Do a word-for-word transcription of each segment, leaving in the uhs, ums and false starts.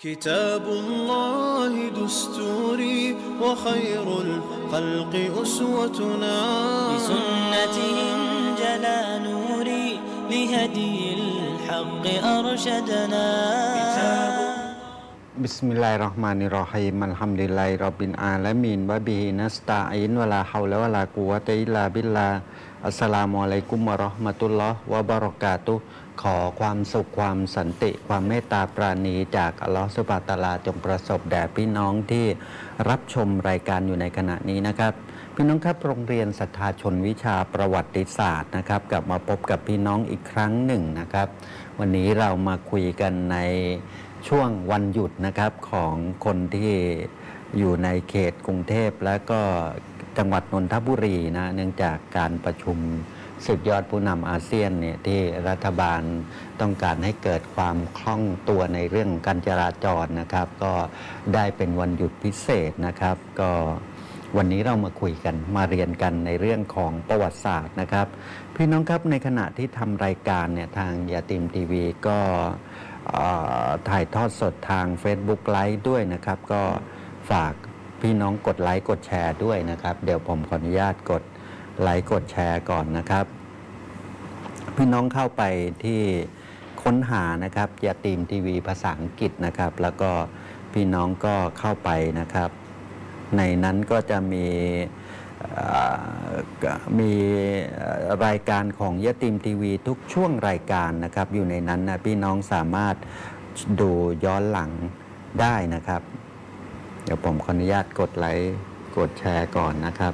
كتاب الله دستوري وخير الخلق أسوتنا بسنته انجلى نوري لهدي الحق أرشدنا بسم الله الرحمن الرحيم الحمد لله رب العالمين وبه نستعين ولا حول ولا قوة إلا باللهอัสสลามุอะลัยกุมวะเราะห์มะตุลลอฮ์วะบะเราะกาตุฮ์ขอความสุขความสันติความเมตตาปราณีจากอัลลอฮฺซุบฮานะฮูวะตะอาลาจงประสบแด่พี่น้องที่รับชมรายการอยู่ในขณะนี้นะครับพี่น้องครับโรงเรียนศรัทธาชนวิชาประวัติศาสตร์นะครับกลับมาพบกับพี่น้องอีกครั้งหนึ่งนะครับวันนี้เรามาคุยกันในช่วงวันหยุดนะครับของคนที่อยู่ในเขตกรุงเทพและก็จังหวัดนนทบุรีนะเนื่องจากการประชุมสุดยอดผู้นำอาเซียนเนี่ยที่รัฐบาลต้องการให้เกิดความคล่องตัวในเรื่องการจราจรนะครับก็ได้เป็นวันหยุดพิเศษนะครับก็วันนี้เรามาคุยกันมาเรียนกันในเรื่องของประวัติศาสตร์นะครับพี่น้องครับในขณะที่ทำรายการเนี่ยทางยาติมทีวีก็ถ่ายทอดสดทาง Facebook ไลฟ์ด้วยนะครับก็ฝากพี่น้องกดไลค์กดแชร์ด้วยนะครับเดี๋ยวผมขออนุญาตกดไลค์กดแชร์ก่อนนะครับพี่น้องเข้าไปที่ค้นหานะครับยาตีมทีวีภาษาอังกฤษนะครับแล้วก็พี่น้องก็เข้าไปนะครับในนั้นก็จะมีมีรายการของยาตีมทีวีทุกช่วงรายการนะครับอยู่ในนั้นนะพี่น้องสามารถดูย้อนหลังได้นะครับเดี๋ยวผมขออนุญาตกดไลค์กดแชร์ก่อนนะครับ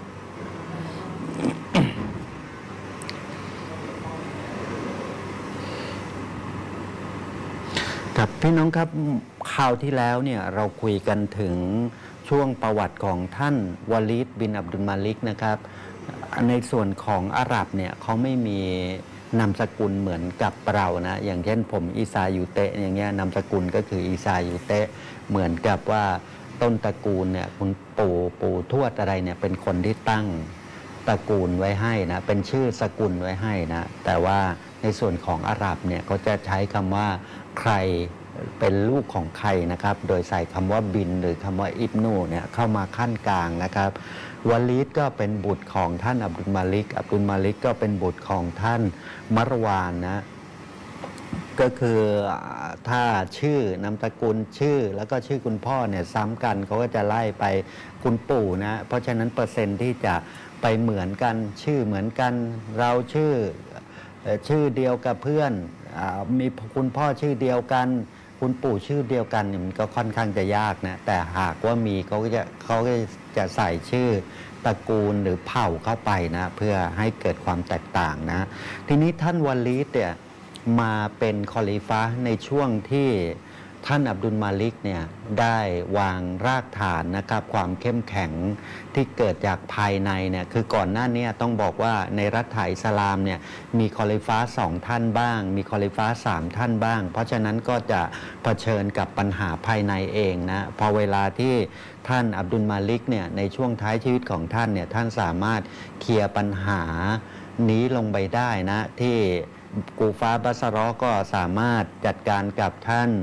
ครับพี่น้องครับคราวที่แล้วเนี่ยเราคุยกันถึงช่วงประวัติของท่านวาลีดบินอับดุลมาลิกนะครับในส่วนของอาหรับเนี่ยเขาไม่มีนามสกุลเหมือนกับเรานะอย่างเช่นผมอีซายูเตะอย่างเงี้ยนามสกุลก็คืออีซายูเตะเหมือนกับว่าต้นตระกูลเนี่ยคุณปู่ปู่ทวดอะไรเนี่ยเป็นคนที่ตั้งตระกูลไว้ให้นะเป็นชื่อสกุลไว้ให้นะแต่ว่าในส่วนของอาหรับเนี่ยเขาจะใช้คำว่าใครเป็นลูกของใครนะครับโดยใส่คำว่าบินหรือคำว่าอิบนูเนี่ยเข้ามาขั้นกลางนะครับวาลีดก็เป็นบุตรของท่านอับดุลมาลิกอับดุลมาลิกก็เป็นบุตรของท่านมารวานนะก็คือถ้าชื่อนามสกุลชื่อแล้วก็ชื่อคุณพ่อเนี่ยซ้ำกันเขาก็จะไล่ไปคุณปู่นะเพราะฉะนั้นเปอร์เซ็นต์ที่จะไปเหมือนกันชื่อเหมือนกันเราชื่อชื่อเดียวกับเพื่อนมีคุณพ่อชื่อเดียวกันคุณปู่ชื่อเดียวกันมันก็ค่อนข้างจะยากนะแต่หากว่ามีเขาก็จะเขาก็จะใส่ชื่อตระกูลหรือเผ่าเข้าไปนะเพื่อให้เกิดความแตกต่างนะทีนี้ท่านวาลีดเนี่ยมาเป็นคอลิฟะห์ในช่วงที่ท่านอับดุลมาลิกเนี่ยได้วางรากฐานนะครับความเข้มแข็งที่เกิดจากภายในเนี่ยคือก่อนหน้านี้ต้องบอกว่าในรัฐอิสลามเนี่ยมีคอลิฟะห์สองท่านบ้างมีคอลิฟะห์สามท่านบ้างเพราะฉะนั้นก็จะเผชิญกับปัญหาภายในเองนะพอเวลาที่ท่านอับดุลมาลิกเนี่ยในช่วงท้ายชีวิตของท่านเนี่ยท่านสามารถเคลียร์ปัญหานี้ลงไปได้นะที่กูฟาบัสรอก็สามารถจัดการกับท่าน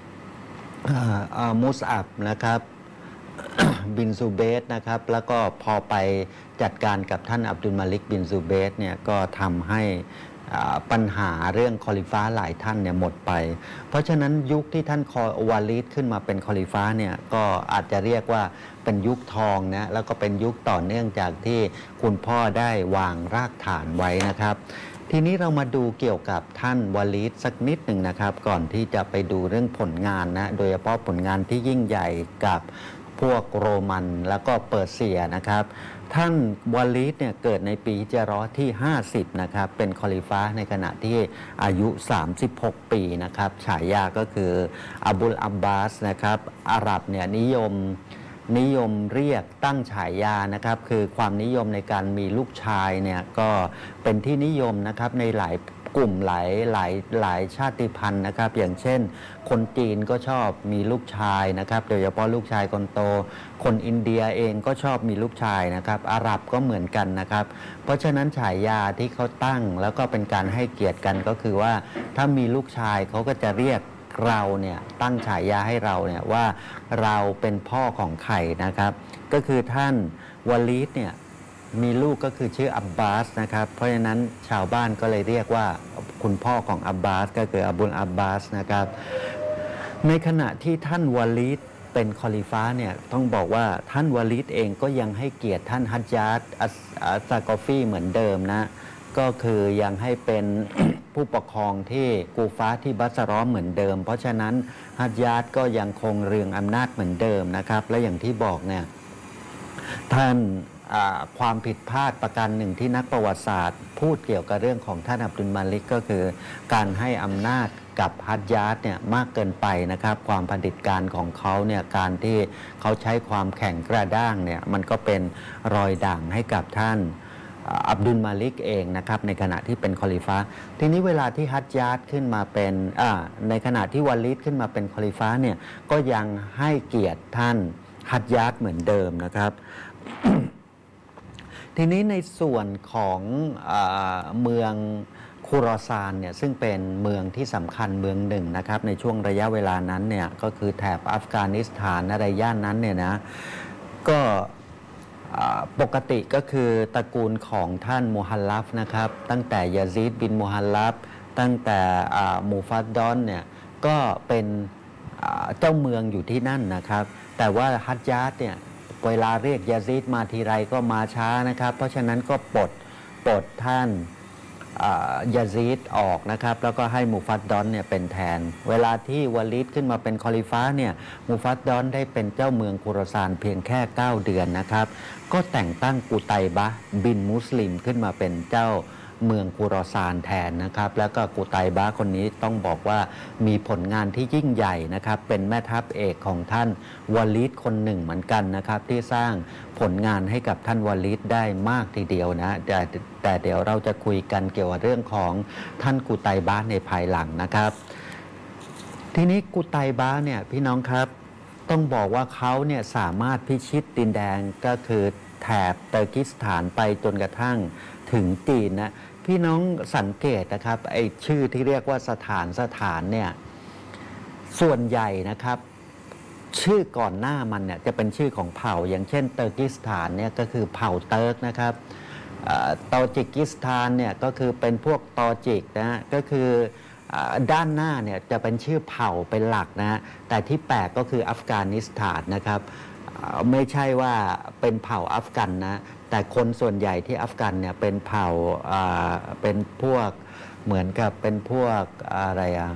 มุสอับนะครับบินซูเบตนะครับแล้วก็พอไปจัดการกับท่านอับดุลมาลิกบินซูเบตเนี่ยก็ทำให้ปัญหาเรื่องคอลิฟ้าหลายท่านเนี่ยหมดไปเพราะฉะนั้นยุคที่ท่านคอวาลีดขึ้นมาเป็นคอลิฟ้าเนี่ยก็อาจจะเรียกว่าเป็นยุคทองนะแล้วก็เป็นยุคต่อเนื่องจากที่คุณพ่อได้วางรากฐานไว้นะครับทีนี้เรามาดูเกี่ยวกับท่านวาลีดสักนิดหนึ่งนะครับก่อนที่จะไปดูเรื่องผลงานนะโดยเฉพาะผลงานที่ยิ่งใหญ่กับพวกโรมันแล้วก็เปอร์เซียนะครับท่านวาลีดเนี่ยเกิดในปีฮิจเราะห์ที่ห้าสิบนะครับเป็นคอลิฟะห์ในขณะที่อายุสามสิบหกปีนะครับฉายาก็คืออับุลอับบาสนะครับอาหรับเนี่ยนิยมนิยมเรียกตั้งฉายานะครับคือความนิยมในการมีลูกชายเนี่ยก็เป็นที่นิยมนะครับในหลายกลุ่มหลายหลายหลายชาติพันธุ์นะครับอย่างเช่นคนจีนก็ชอบมีลูกชายนะครับโดยเฉพาะลูกชายคนโตคนอินเดียเองก็ชอบมีลูกชายนะครับอาหรับก็เหมือนกันนะครับเพราะฉะนั้นฉายาที่เขาตั้งแล้วก็เป็นการให้เกียรติกันก็คือว่าถ้ามีลูกชายเขาก็จะเรียกเราเนี่ยตั้งฉายาให้เราเนี่ยว่าเราเป็นพ่อของใครนะครับก็คือท่านวาลีดเนี่ยมีลูกก็คือชื่ออับบาสนะครับเพราะฉะนั้นชาวบ้านก็เลยเรียกว่าคุณพ่อของอับบาสก็คืออับดุลอับบาสนะครับในขณะที่ท่านวาลีดเป็นคอลิฟะห์เนี่ยต้องบอกว่าท่านวาลีดเองก็ยังให้เกียรติท่านฮัจญาตอัสซากอฟีเหมือนเดิมนะก็คือยังให้เป็น ผู้ปกครองที่กูฟาที่บัสรอเหมือนเดิมเพราะฉะนั้นฮัจญาตก็ยังคงเรืองอำนาจเหมือนเดิมนะครับและอย่างที่บอกเนี่ยท่านความผิดพลาดประการหนึ่งที่นักประวัติศาสตร์พูดเกี่ยวกับเรื่องของท่านอับดุลมาลิกก็คือการให้อำนาจกับฮัจญาตเนี่ยมากเกินไปนะครับความผลิตการของเขาเนี่ยการที่เขาใช้ความแข็งกระด้างเนี่ยมันก็เป็นรอยด่างให้กับท่านอับดุลมาลิกเองนะครับในขณะที่เป็นคอลิฟะห์ทีนี้เวลาที่ฮัจญาตขึ้นมาเป็นในขณะที่วาลิดขึ้นมาเป็นคอลิฟะห์เนี่ยก็ยังให้เกียรติท่านฮัจญาตเหมือนเดิมนะครับ ทีนี้ในส่วนของเอ่อเมืองคูรอซานเนี่ยซึ่งเป็นเมืองที่สำคัญเมืองหนึ่งนะครับในช่วงระยะเวลานั้นเนี่ยก็คือแถบอัฟกานิสถานอะไรย่านนั้นเนี่ยนะก็ปกติก็คือตระกูลของท่านมูฮัลลัฟนะครับตั้งแต่ยาซีดบินมูฮัลลัฟตั้งแต่มูฟัดดอนเนี่ยก็เป็นเจ้าเมืองอยู่ที่นั่นนะครับแต่ว่าฮัจญาตเนี่ยเวลาเรียกยาซีดมาทีไรก็มาช้านะครับเพราะฉะนั้นก็ปลดปลดท่านยาซีดออกนะครับแล้วก็ให้มูฟัดดอนเนี่ยเป็นแทนเวลาที่วาลิดขึ้นมาเป็นคอลิฟะห์เนี่ยมูฟัดดอนได้เป็นเจ้าเมืองคูรอซานเพียงแค่เก้าเดือนนะครับก็แต่งตั้งกุไตบะห์บินมุสลิมขึ้นมาเป็นเจ้าเมืองคูรอซานแทนนะครับแล้วก็กุไตบะห์คนนี้ต้องบอกว่ามีผลงานที่ยิ่งใหญ่นะครับเป็นแม่ทัพเอกของท่านวาลิดคนหนึ่งเหมือนกันนะครับที่สร้างผลงานให้กับท่านวาลิดได้มากทีเดียวนะแต่แต่เดี๋ยวเราจะคุยกันเกี่ยวกับเรื่องของท่านกุไตบะห์ในภายหลังนะครับทีนี้กุไตบะห์เนี่ยพี่น้องครับต้องบอกว่าเขาเนี่ยสามารถพิชิตดินแดนก็คือแถบเตอร์กิสถานไปจนกระทั่งถึงจีนนะพี่น้องสังเกตนะครับไอ้ชื่อที่เรียกว่าสถานสถานเนี่ยส่วนใหญ่นะครับชื่อก่อนหน้ามันเนี่ยจะเป็นชื่อของเผ่าอย่างเช่นเตอร์กิสถานเนี่ยก็คือเผ่าเติร์กนะครับตอจิกิสถานเนี่ยก็คือเป็นพวกตอจิกนะก็คือด้านหน้าเนี่ยจะเป็นชื่อเผ่าเป็นหลักนะแต่ที่แปลกก็คืออัฟกานิสถานนะครับไม่ใช่ว่าเป็นเผ่าอัฟกันนะแต่คนส่วนใหญ่ที่อัฟกันเนี่ยเป็นเผ่าเป็นพวกเหมือนกับเป็นพวกอะไรอะ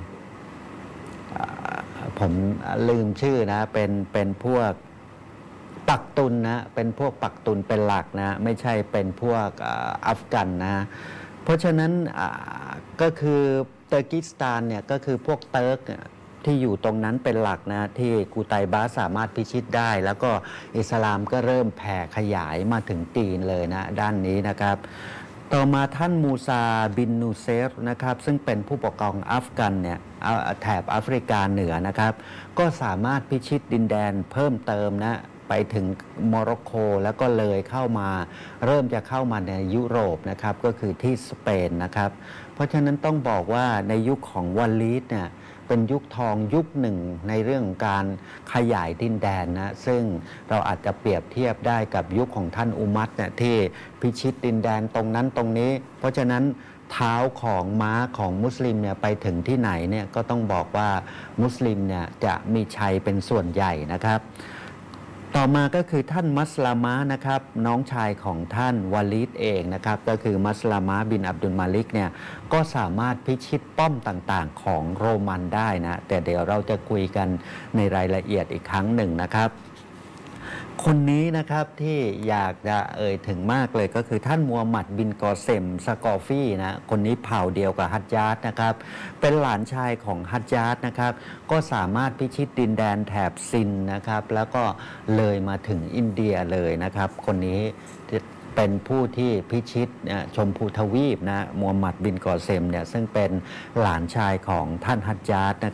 ผมลืมชื่อนะเป็นเป็นพวกปักตุนนะเป็นพวกปักตุนเป็นหลักนะไม่ใช่เป็นพวกอัฟกันนะเพราะฉะนั้นก็คือเตอร์กิสถานเนี่ยก็คือพวกเติร์กที่อยู่ตรงนั้นเป็นหลักนะที่กุไตบะห์สามารถพิชิตได้แล้วก็อิสลามก็เริ่มแผ่ขยายมาถึงจีนเลยนะด้านนี้นะครับต่อมาท่านมูซาบินนูเซฟนะครับซึ่งเป็นผู้ปกครองอัฟกันเนี่ยแถบแอฟริกาเหนือนะครับก็สามารถพิชิตดินแดนเพิ่มเติมนะไปถึงโมร็อกโกแล้วก็เลยเข้ามาเริ่มจะเข้ามาในยุโรปนะครับก็คือที่สเปนนะครับเพราะฉะนั้นต้องบอกว่าในยุคของวาลีดเนี่ยเป็นยุคทองยุคหนึ่งในเรื่องการขยายดินแดนนะซึ่งเราอาจจะเปรียบเทียบได้กับยุคของท่านอุมัรเนี่ยที่พิชิตดินแดนตรงนั้นตรงนี้เพราะฉะนั้นเท้าของม้าของมุสลิมเนี่ยไปถึงที่ไหนเนี่ยก็ต้องบอกว่ามุสลิมเนี่ยจะมีชัยเป็นส่วนใหญ่นะครับต่อมาก็คือท่านมัสลามะนะครับน้องชายของท่านวาลีดเองนะครับก็คือมัสลามะบินอับดุลมาลิกเนี่ยก็สามารถพิชิตป้อมต่างๆของโรมันได้นะแต่เดี๋ยวเราจะคุยกันในรายละเอียดอีกครั้งหนึ่งนะครับคนนี้นะครับที่อยากจะเอ่ยถึงมากเลยก็คือท่านมูฮัมหมัดบินกอเซมสกอฟีนะคนนี้เผ่าเดียวกับฮัจญาตนะครับเป็นหลานชายของฮัจญาตนะครับก็สามารถพิชิตดินแดนแถบซินนะครับแล้วก็เลยมาถึงอินเดียเลยนะครับคนนี้เป็นผู้ที่พิชิตชมพูทวีปนะมูฮัมหมัดบินกอเซมเนี่ยซึ่งเป็นหลานชายของท่านฮัจญาตนะครับ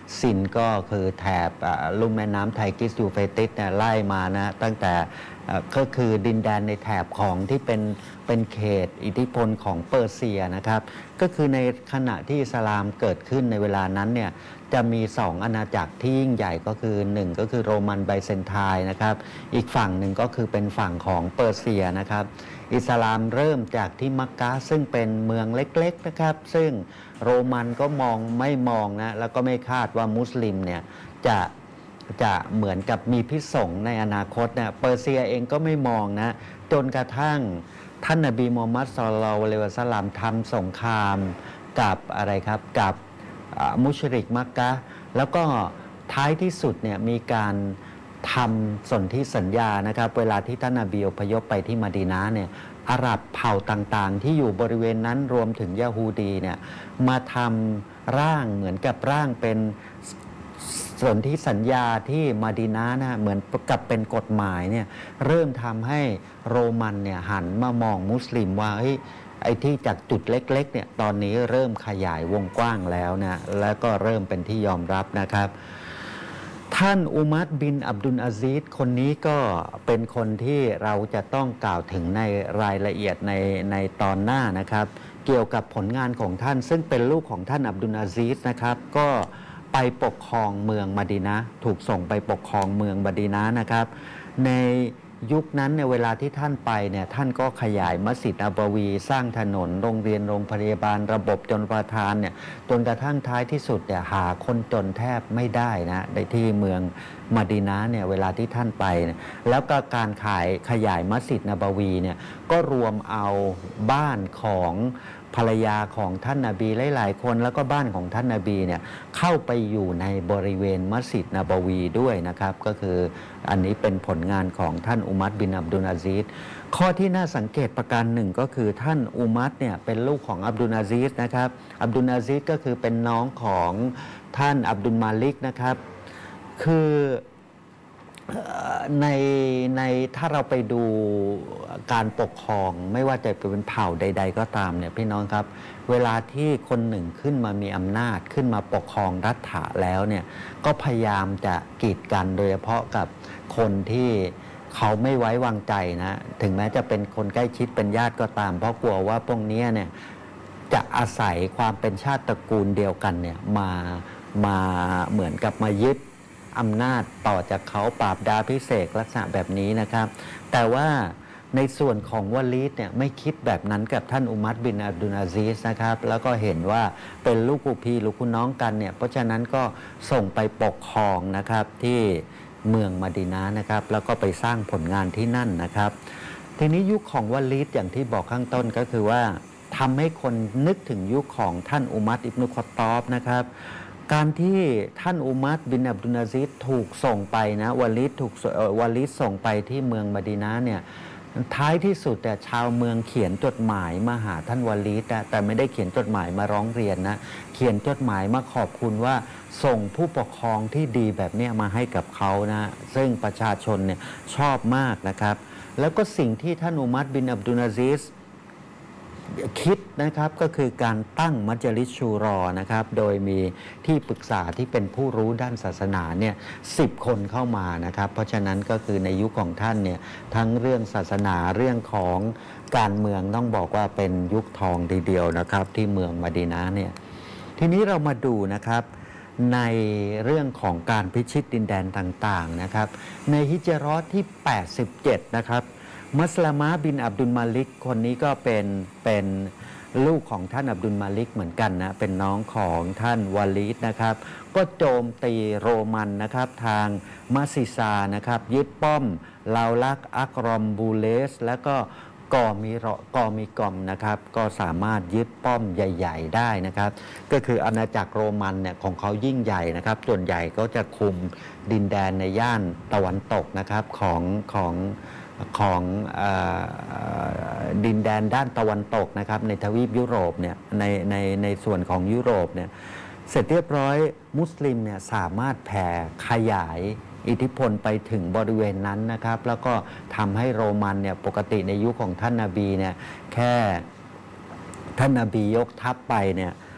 ซินก็คือแถบลุ่มแม่น้ำไทกริสยูเฟติสเนี่ยไล่มานะตั้งแต่ก็คือดินแดนในแถบของที่เป็นเป็นเขตอิทธิพลของเปอร์เซียนะครับก็คือในขณะที่อิสลามเกิดขึ้นในเวลานั้นเนี่ยจะมีสองอาณาจักรที่ยิ่งใหญ่ก็คือหนึ่งก็คือโรมันไบเซนไทน์นะครับอีกฝั่งหนึ่งก็คือเป็นฝั่งของเปอร์เซียนะครับอิสลามเริ่มจากที่มักกะห์ซึ่งเป็นเมืองเล็กๆนะครับซึ่งโรมันก็มองไม่มองนะแล้วก็ไม่คาดว่ามุสลิมเนี่ยจะจะเหมือนกับมีพิษสงในอนาคตเนี่ยเปอร์เซียเองก็ไม่มองนะจนกระทั่งท่านนบีมูฮัมมัดศ็อลลัลลอฮุอะลัยฮิวะซัลลัมทำสงครามกับอะไรครับกับมุชริกมักกะห์แล้วก็ท้ายที่สุดเนี่ยมีการทำสนธิสัญญานะครับเวลาที่ท่านนบีอพยพไปที่มะดีนะห์เนี่ยอาหรับเผ่าต่างๆที่อยู่บริเวณนั้นรวมถึงยะฮูดีเนี่ยมาทำร่างเหมือนกับร่างเป็นสนธิสัญญาที่มะดีนะห์นะเหมือนกับเป็นกฎหมายเนี่ยเริ่มทำให้โรมันเนี่ยหันมามองมุสลิมว่าเฮ้ยไอ้ที่จากจุดเล็กๆเนี่ยตอนนี้เริ่มขยายวงกว้างแล้วนะแล้วก็เริ่มเป็นที่ยอมรับนะครับท่านอุมัรบินอับดุลอาซีซคนนี้ก็เป็นคนที่เราจะต้องกล่าวถึงในรายละเอียดในในตอนหน้านะครับเกี่ยวกับผลงานของท่านซึ่งเป็นลูกของท่านอับดุลอาซีซนะครับก็ไปปกครองเมืองมะดีนะห์ถูกส่งไปปกครองเมืองมะดีนะห์นะครับในยุคนั้นในเวลาที่ท่านไปเนี่ยท่านก็ขยายมัสยิดนบวีสร้างถนนโรงเรียนโรงพยาบาลระบบจนประทานเนี่ยจนกระทั่งท้ายที่สุดเนี่ยหาคนจนแทบไม่ได้นะในที่เมืองมะดีนะห์เนี่ยเวลาที่ท่านไปเนี่ยแล้วก็การขายขยายมัสยิดนบวีเนี่ยก็รวมเอาบ้านของภรรยาของท่านนบีหลายๆคนแล้วก็บ้านของท่านนบีเนี่ยเข้าไปอยู่ในบริเวณมัสยิดนบวีด้วยนะครับก็คืออันนี้เป็นผลงานของท่านอุมัรบินอับดุลอาซีซข้อที่น่าสังเกตประการหนึ่งก็คือท่านอุมัรเนี่ยเป็นลูกของอับดุลอาซีซนะครับอับดุลอาซีซก็คือเป็นน้องของท่านอับดุลมาลิกนะครับคือในในถ้าเราไปดูการปกครองไม่ว่าจะเป็นเผ่าใดๆก็ตามเนี่ยพี่น้องครับเวลาที่คนหนึ่งขึ้นมามีอำนาจขึ้นมาปกครองรัฐะแล้วเนี่ยก็พยายามจะกีดกันโดยเฉพาะกับคนที่เขาไม่ไว้วางใจนะถึงแม้จะเป็นคนใกล้ชิดเป็นญาติก็ตามเพราะกลัวว่าพวกนี้เนี่ยจะอาศัยความเป็นชาติตระกูลเดียวกันเนี่ยมามาเหมือนกับมายึดอำนาจต่อจากเขาปราบดาพิเศษลักษณะแบบนี้นะครับแต่ว่าในส่วนของวะลีดเนี่ยไม่คิดแบบนั้นกับท่านอุมัรบินอับดุลอาซีซนะครับแล้วก็เห็นว่าเป็นลูกผู้พี่ลูกคุณน้องกันเนี่ยเพราะฉะนั้นก็ส่งไปปกครองนะครับที่เมืองมะดีนะห์นะครับแล้วก็ไปสร้างผลงานที่นั่นนะครับทีนี้ยุคของวะลีดอย่างที่บอกข้างต้นก็คือว่าทำให้คนนึกถึงยุคของท่านอุมัรอิบนุคอฏฏอบนะครับการที่ท่านอุมัรบินอับดุลอาซีซถูกส่งไปนะวะลีดถูกวะลีดส่งไปที่เมืองมะดีนะห์เนี่ยท้ายที่สุดแต่ชาวเมืองเขียนจดหมายมาหาท่านวะลีดนะแต่ไม่ได้เขียนจดหมายมาร้องเรียนนะเขียนจดหมายมาขอบคุณว่าส่งผู้ปกครองที่ดีแบบนี้มาให้กับเขานะซึ่งประชาชนเนี่ยชอบมากนะครับแล้วก็สิ่งที่ท่านอุมัรบินอับดุลอาซีซคิดนะครับก็คือการตั้งมัจลิสชูรอนะครับโดยมีที่ปรึกษาที่เป็นผู้รู้ด้านศาสนาเนี่ยสิบคนเข้ามานะครับเพราะฉะนั้นก็คือในยุคของท่านเนี่ยทั้งเรื่องศาสนาเรื่องของการเมืองต้องบอกว่าเป็นยุคทองทีเดียวนะครับที่เมืองมะดีนะห์เนี่ยทีนี้เรามาดูนะครับในเรื่องของการพิชิตดินแดนต่างๆนะครับในฮิจเราะห์ที่แปดสิบเจ็ดนะครับมัสลามะบินอับดุลมาลิกคนนี้ก็เป็นเป็นลูกของท่านอับดุลมาลิกเหมือนกันนะเป็นน้องของท่านวาลีดนะครับก็โจมตีโรมันนะครับทางมัสซิซานะครับยึดป้อมลาวลักอักรอมบูเลสและก็กอมีกอมีกอมนะครับก็สามารถยึดป้อมใหญ่ๆได้นะครับก็คืออาณาจักรโรมันเนี่ยของเขายิ่งใหญ่นะครับส่วนใหญ่ก็จะคุมดินแดนในย่านตะวันตกนะครับของของของดินแดนด้านตะวันตกนะครับในทวีปยุโรปเนี่ยในในในส่วนของยุโรปเนี่ยเสร็จเรียบร้อยมุสลิมเนี่ยสามารถแผ่ขยายอิทธิพลไปถึงบริเวณนั้นนะครับแล้วก็ทำให้โรมันเนี่ยปกติในยุคของท่านนบีเนี่ยแค่ท่านนบียกทัพไปเนี่ย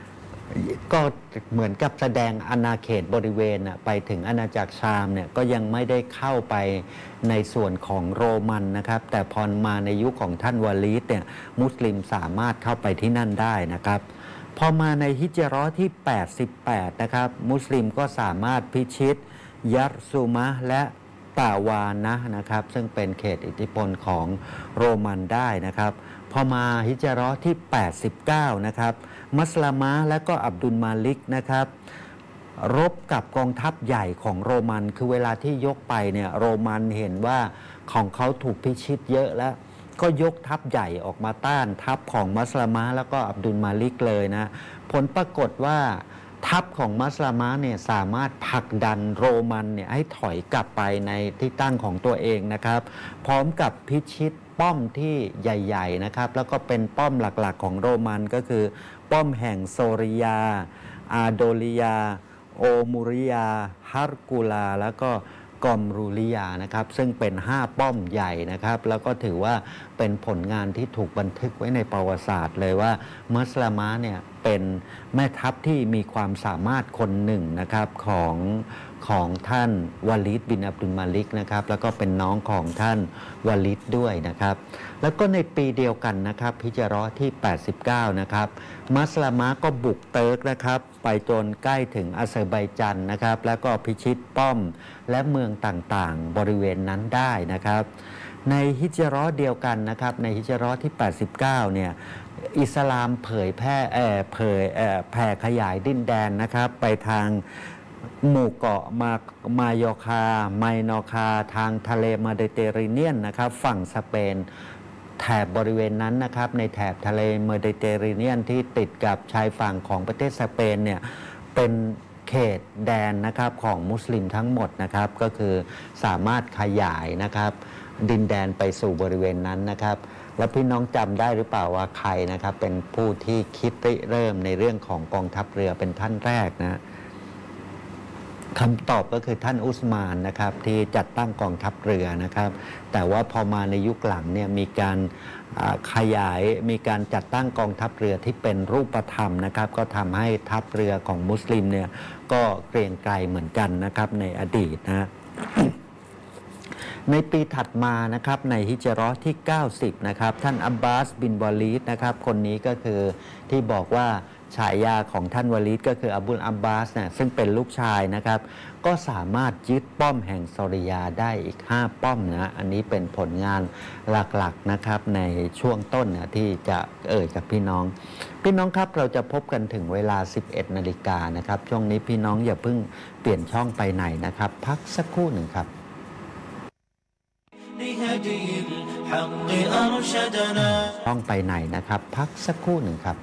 ก็เหมือนกับแสดงอาณาเขตบริเวณไปถึงอาณาจักรชามเนี่ยก็ยังไม่ได้เข้าไปในส่วนของโรมันนะครับแต่พอมาในยุคของท่านวาลีดเนี่ยมุสลิมสามารถเข้าไปที่นั่นได้นะครับพอมาในฮิจเราะห์ที่แปดสิบแปดนะครับมุสลิมก็สามารถพิชิตยัรซุมะห์และตาวานะนะครับซึ่งเป็นเขตอิทธิพลของโรมันได้นะครับพอมาฮิจเราะห์ที่แปดสิบเก้านะครับมัสลามะและก็อับดุลมาลิกนะครับรบกับกองทัพใหญ่ของโรมันคือเวลาที่ยกไปเนี่ยโรมันเห็นว่าของเขาถูกพิชิตเยอะแล้วก็ยกทัพใหญ่ออกมาต้านทัพของมัสลามะแล้วก็อับดุลมาลิกเลยนะผลปรากฏว่าทัพของมัสลามะเนี่ยสามารถผลักดันโรมันเนี่ยให้ถอยกลับไปในที่ตั้งของตัวเองนะครับพร้อมกับพิชิตป้อมที่ใหญ่ๆนะครับแล้วก็เป็นป้อมหลักๆของโรมันก็คือป้อมแห่งโซริยาอาโดลิยาโอมูริยาฮัรกูลาแล้วก็กอมรูลิยานะครับซึ่งเป็นห้าป้อมใหญ่นะครับแล้วก็ถือว่าเป็นผลงานที่ถูกบันทึกไว้ในประวัติศาสตร์เลยว่ามัสลามะเนี่ยเป็นแม่ทัพที่มีความสามารถคนหนึ่งนะครับของของท่านวาลิดบินอับดุลมาลิกนะครับแล้วก็เป็นน้องของท่านวาลิดด้วยนะครับแล้วก็ในปีเดียวกันนะครับฮิจเราะห์ที่แปดสิบเก้านะครับมัสลามะก็บุกเติร์กนะครับไปจนใกล้ถึงอาเซอร์ไบจันนะครับแล้วก็พิชิตป้อมและเมืองต่างๆบริเวณนั้นได้นะครับในฮิจเราะห์เดียวกันนะครับในฮิจเราะห์ที่แปดสิบเก้าเนี่ยอิสลามเผยแพร่เผยแผ่ขยายดินแดนนะครับไปทางหมู่เกาะมามายอร์คาไมนอร์คาทางทะเลเมดิเตอร์เรเนียนนะครับฝั่งสเปนแถบบริเวณนั้นนะครับในแถบทะเลเมดิเตอร์เรเนียนที่ติดกับชายฝั่งของประเทศสเปนเนี่ยเป็นเขตแดนนะครับของมุสลิมทั้งหมดนะครับก็คือสามารถขยายนะครับดินแดนไปสู่บริเวณนั้นนะครับแล้วพี่น้องจำได้หรือเปล่าว่าใครนะครับเป็นผู้ที่คิดเริ่มในเรื่องของกองทัพเรือเป็นท่านแรกนะคำตอบก็คือท่านอุสมานนะครับที่จัดตั้งกองทัพเรือนะครับแต่ว่าพอมาในยุคหลังเนี่ยมีการขยายมีการจัดตั้งกองทัพเรือที่เป็นรูปธรรมนะครับก็ทำให้ทัพเรือของมุสลิมเนี่ยก็เกรียงไกรเหมือนกันนะครับในอดีตนะในปีถัดมานะครับในฮิจเราะห์ที่เก้าสิบนะครับท่านอับบาสบินวาลีดนะครับคนนี้ก็คือที่บอกว่าฉายาของท่านวาลีดก็คืออับดุลอับบาสเนี่ยซึ่งเป็นลูกชายนะครับก็สามารถยึดป้อมแห่งซอริยาได้อีกห้าป้อมนะอันนี้เป็นผลงานหลักๆนะครับในช่วงต้นนะที่จะเอ่ยกับพี่น้องพี่น้องครับเราจะพบกันถึงเวลา สิบเอ็ดนาฬิกานะครับช่วงนี้พี่น้องอย่าเพิ่งเปลี่ยนช่องไปไหนนะครับพักสักครู่หนึ่งครับช่องไปไหนนะครับพักสักครู่หนึ่งครับ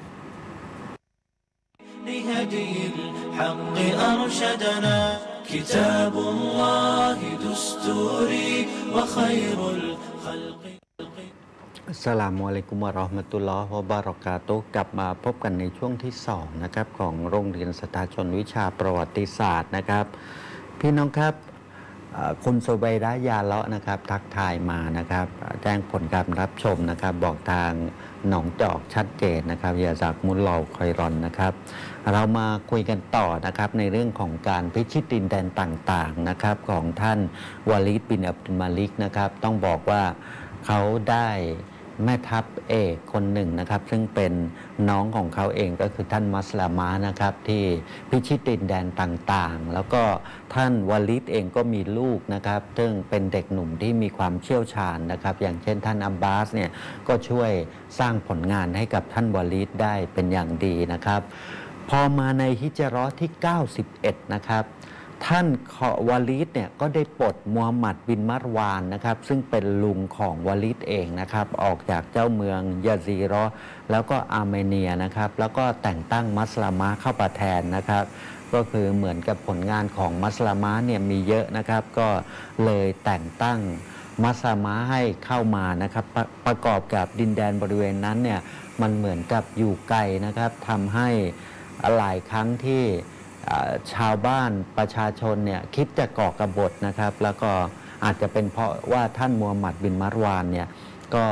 لهدي الحق أرشدنا كتاب الله دستوري وخير الخلق อัสสลามุอะลัยกุมวะเราะห์มะตุลลอฮ์วะบะเราะกาตุฮ์กลับมาพบกันในช่วงที่สองนะครับของโรงเรียนสตาชนวิชาประวัติศาสตร์นะครับพี่น้องครับคุณโซเบดะยาเลาะนะครับทักทายมานะครับแจ้งผลการรับชมนะครับบอกทางหนองจอกชัดเจนนะครับยาจากมุลลอคอยรอนนะครับเรามาคุยกันต่อนะครับในเรื่องของการพิชิตดินแดนต่างๆนะครับของท่านวาลีดบินอับดุลมาลิกนะครับต้องบอกว่าเขาได้แม่ทัพเอกคนหนึ่งนะครับซึ่งเป็นน้องของเขาเองก็คือท่านมัสลามะนะครับที่พิชิตดินแดนต่างๆแล้วก็ท่านวาลิดเองก็มีลูกนะครับซึ่งเป็นเด็กหนุ่มที่มีความเชี่ยวชาญนะครับอย่างเช่นท่านอับบาสเนี่ยก็ช่วยสร้างผลงานให้กับท่านวาลิดได้เป็นอย่างดีนะครับพอมาในฮิจเราะห์ที่เก้าสิบเอ็ดนะครับท่านวาลีดเนี่ยก็ได้ปลดมูฮัมหมัดบินมัรวานนะครับซึ่งเป็นลุงของวาลีดเองนะครับออกจากเจ้าเมืองยาซีรอแล้วก็อาร์เมเนียนะครับแล้วก็แต่งตั้งมัสลามะเข้ามาแทนนะครับก็คือเหมือนกับผลงานของมัสลามะเนี่ยมีเยอะนะครับก็เลยแต่งตั้งมัสลามะให้เข้ามานะครับป ร, ประกอบกับดินแดนบริเวณนั้นเนี่ยมันเหมือนกับอยู่ไกลนะครับทำให้หลายครั้งที่ชาวบ้านประชาชนเนี่ยคิดจะก่อกบฏนะครับแล้วก็อาจจะเป็นเพราะว่าท่านมูฮัมหมัดบินมัรวานเนี่ยก็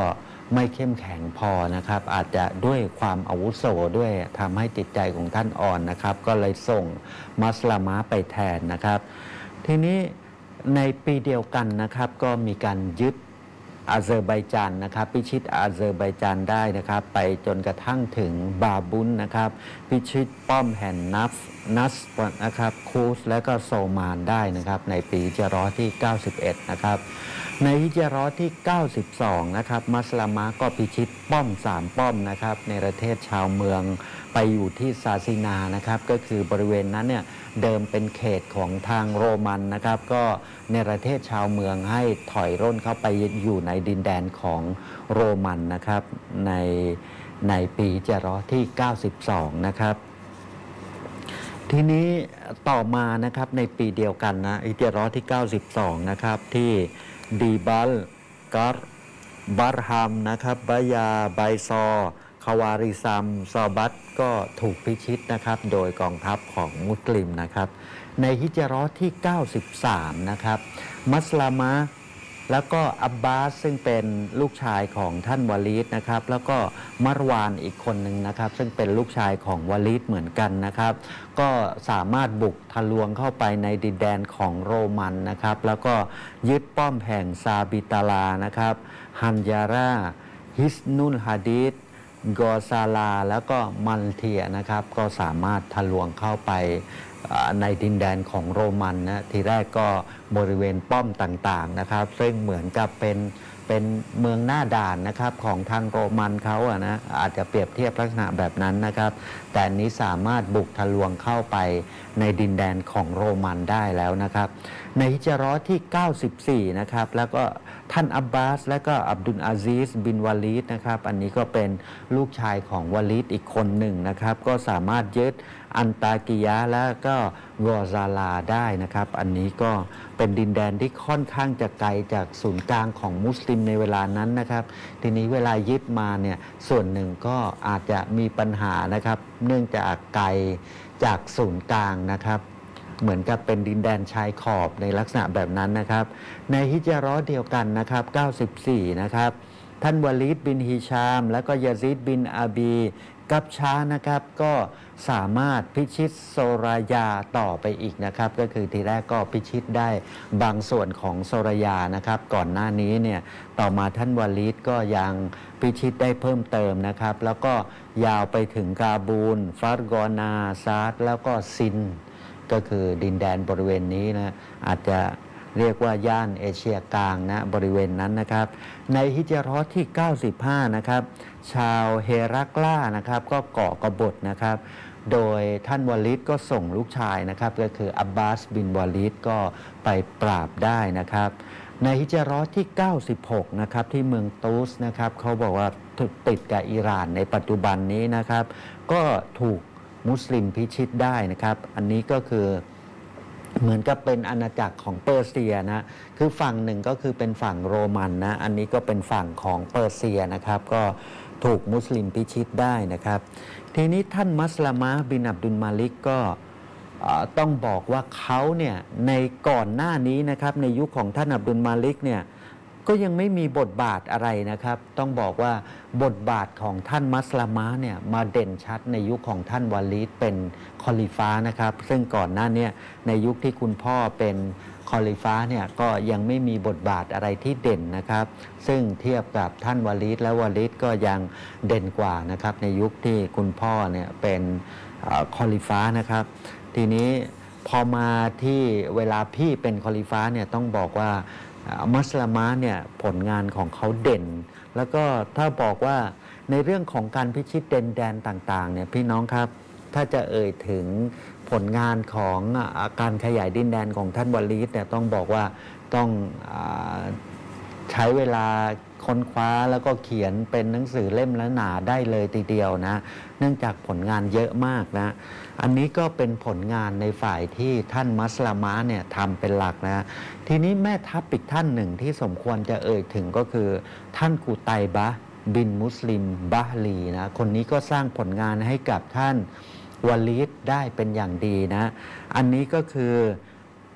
ไม่เข้มแข็งพอนะครับอาจจะด้วยความอาวุโสด้วยทำให้จิตใจของท่านอ่อนนะครับก็เลยส่งมัสลามะไปแทนนะครับทีนี้ในปีเดียวกันนะครับก็มีการยึดอาเซอร์ไบจานนะครับพิชิตอาเซอร์ไบจานได้นะครับไปจนกระทั่งถึงบาบุนนะครับพิชิตป้อมแห่งนัฟนัสนะครับคูสและก็โซมานได้นะครับในปีฮิจเราะห์ที่เก้าสิบเอ็ดนะครับในฮิจเราะห์ที่เก้าสิบสองนะครับมัสลามะก็พิชิตป้อมสามป้อมนะครับในประเทศชาวเมืองไปอยู่ที่ซาซินานะครับก็คือบริเวณนั้นเนี่ยเดิมเป็นเขตของทางโรมันนะครับก็ในประเทศชาวเมืองให้ถอยร่นเข้าไปอยู่ในดินแดนของโรมันนะครับในในปีฮิจเราะห์ที่เก้าสิบสองนะครับทีนี้ต่อมานะครับในปีเดียวกันนะฮิจเราะห์ที่เก้าสิบสองนะครับที่ดีบัลกัรบัรฮัมนะครับบายาไบซอคาวาริซัมซอบัตก็ถูกพิชิตนะครับโดยกองทัพของมุสลิมนะครับในฮิจเราะห์ที่เก้าสิบสามนะครับมัสลามะแล้วก็อับบาสซึ่งเป็นลูกชายของท่านวาลีดนะครับแล้วก็มารวานอีกคนหนึ่งนะครับซึ่งเป็นลูกชายของวาลีดเหมือนกันนะครับก็สามารถบุกทะลวงเข้าไปในดินแดนของโรมันนะครับแล้วก็ยึดป้อมแห่งซาบิตาลานะครับฮันยาราฮิสนุลฮาดิดกอซาลาแล้วก็มันเทียนะครับก็สามารถทะลวงเข้าไปในดินแดนของโรมันนะทีแรกก็บริเวณป้อมต่างๆนะครับซึ่งเหมือนกับเป็นเป็นเมืองหน้าด่านนะครับของทางโรมันเขาอะนะอาจจะเปรียบเทียบลักษณะแบบนั้นนะครับแต่นี้สามารถบุกทะลวงเข้าไปในดินแดนของโรมันได้แล้วนะครับในฮิจเราะห์ที่เก้าสิบสี่นะครับแล้วก็ท่านอับบาสและก็อับดุลอาซีซบินวาลีดนะครับอันนี้ก็เป็นลูกชายของวาลีดอีกคนหนึ่งนะครับก็สามารถยึดอันตากิยะและก็กอซาลาได้นะครับอันนี้ก็เป็นดินแดนที่ค่อนข้างจะไกลจากศูนย์กลางของมุสลิมในเวลานั้นนะครับทีนี้เวลายึดมาเนี่ยส่วนหนึ่งก็อาจจะมีปัญหานะครับเนื่องจากไกลจากศูนย์กลางนะครับเหมือนกับเป็นดินแดนชายขอบในลักษณะแบบนั้นนะครับในฮิจเราะห์เดียวกันนะครับเก้าสิบสี่นะครับท่านวาลีดบินฮิชามและก็ยาซิดบินอาบีกับช้านะครับก็สามารถพิชิตโซรายาต่อไปอีกนะครับก็คือทีแรกก็พิชิตได้บางส่วนของโซรายานะครับก่อนหน้านี้เนี่ยต่อมาท่านวาลีดก็ยังพิชิตได้เพิ่มเติมนะครับแล้วก็ยาวไปถึงกาบูลฟาร์กอนาซาดแล้วก็ซินก็คือดินแดนบริเวณนี้นะอาจจะเรียกว่าย่านเอเชียกลางนะบริเวณนั้นนะครับในฮิจเราะห์ที่เก้าสิบห้านะครับชาวเฮรักลานะครับก็ก่อกบฏนะครับโดยท่านวาลีดก็ส่งลูกชายนะครับก็คืออับบาสบินวาลีดก็ไปปราบได้นะครับในฮิจเราะห์ที่เก้าสิบหกนะครับที่เมืองตูสนะครับเขาบอกว่าติดกับอิหร่านในปัจจุบันนี้นะครับก็ถูกมุสลิมพิชิตได้นะครับอันนี้ก็คือเหมือนกับเป็นอาณาจักรของเปอร์เซียนะคือฝั่งหนึ่งก็คือเป็นฝั่งโรมันนะอันนี้ก็เป็นฝั่งของเปอร์เซียนะครับก็ถูกมุสลิมพิชิตได้นะครับทีนี้ท่านมัสลามะบินอับดุลมาลิกก็ต้องบอกว่าเขาเนี่ยในก่อนหน้านี้นะครับในยุคของท่านอับดุลมาลิกเนี่ยก็ยังไม่มีบทบาทอะไรนะครับต้องบอกว่าบทบาทของท่านมัสลามะเนี่ยมาเด่นชัดในยุคของท่านวาลีดเป็นคอลิฟะนะครับซึ่งก่อนหน้านี้ในยุคที่คุณพ่อเป็นคอลิฟะเนี่ยก็ยังไม่มีบทบาทอะไรที่เด่นนะครับซึ่งเทียบกับท่านวาลีดและวาลีดก็ยังเด่นกว่านะครับในยุคที่คุณพ่อเนี่ยเป็นคอลิฟะนะครับทีนี้พอมาที่เวลาพี่เป็นคอลิฟะเนี่ยต้องบอกว่ามัสลามะเนี่ยผลงานของเขาเด่นแล้วก็ถ้าบอกว่าในเรื่องของการพิชิตดินแดนต่างๆเนี่ยพี่น้องครับถ้าจะเอ่ยถึงผลงานของการขยายดินแดนของท่านวาลีดเนี่ยต้องบอกว่าต้องใช้เวลาค้นคว้าแล้วก็เขียนเป็นหนังสือเล่มละหนาได้เลยทีเดียวนะเนื่องจากผลงานเยอะมากนะอันนี้ก็เป็นผลงานในฝ่ายที่ท่านมัสลามะเนี่ยทำเป็นหลักนะทีนี้แม่ทัพอีกท่านหนึ่งที่สมควรจะเอ่ยถึงก็คือท่านกูไตบะบินมุสลิมบะลีนะคนนี้ก็สร้างผลงานให้กับท่านวาลีดได้เป็นอย่างดีนะอันนี้ก็คือ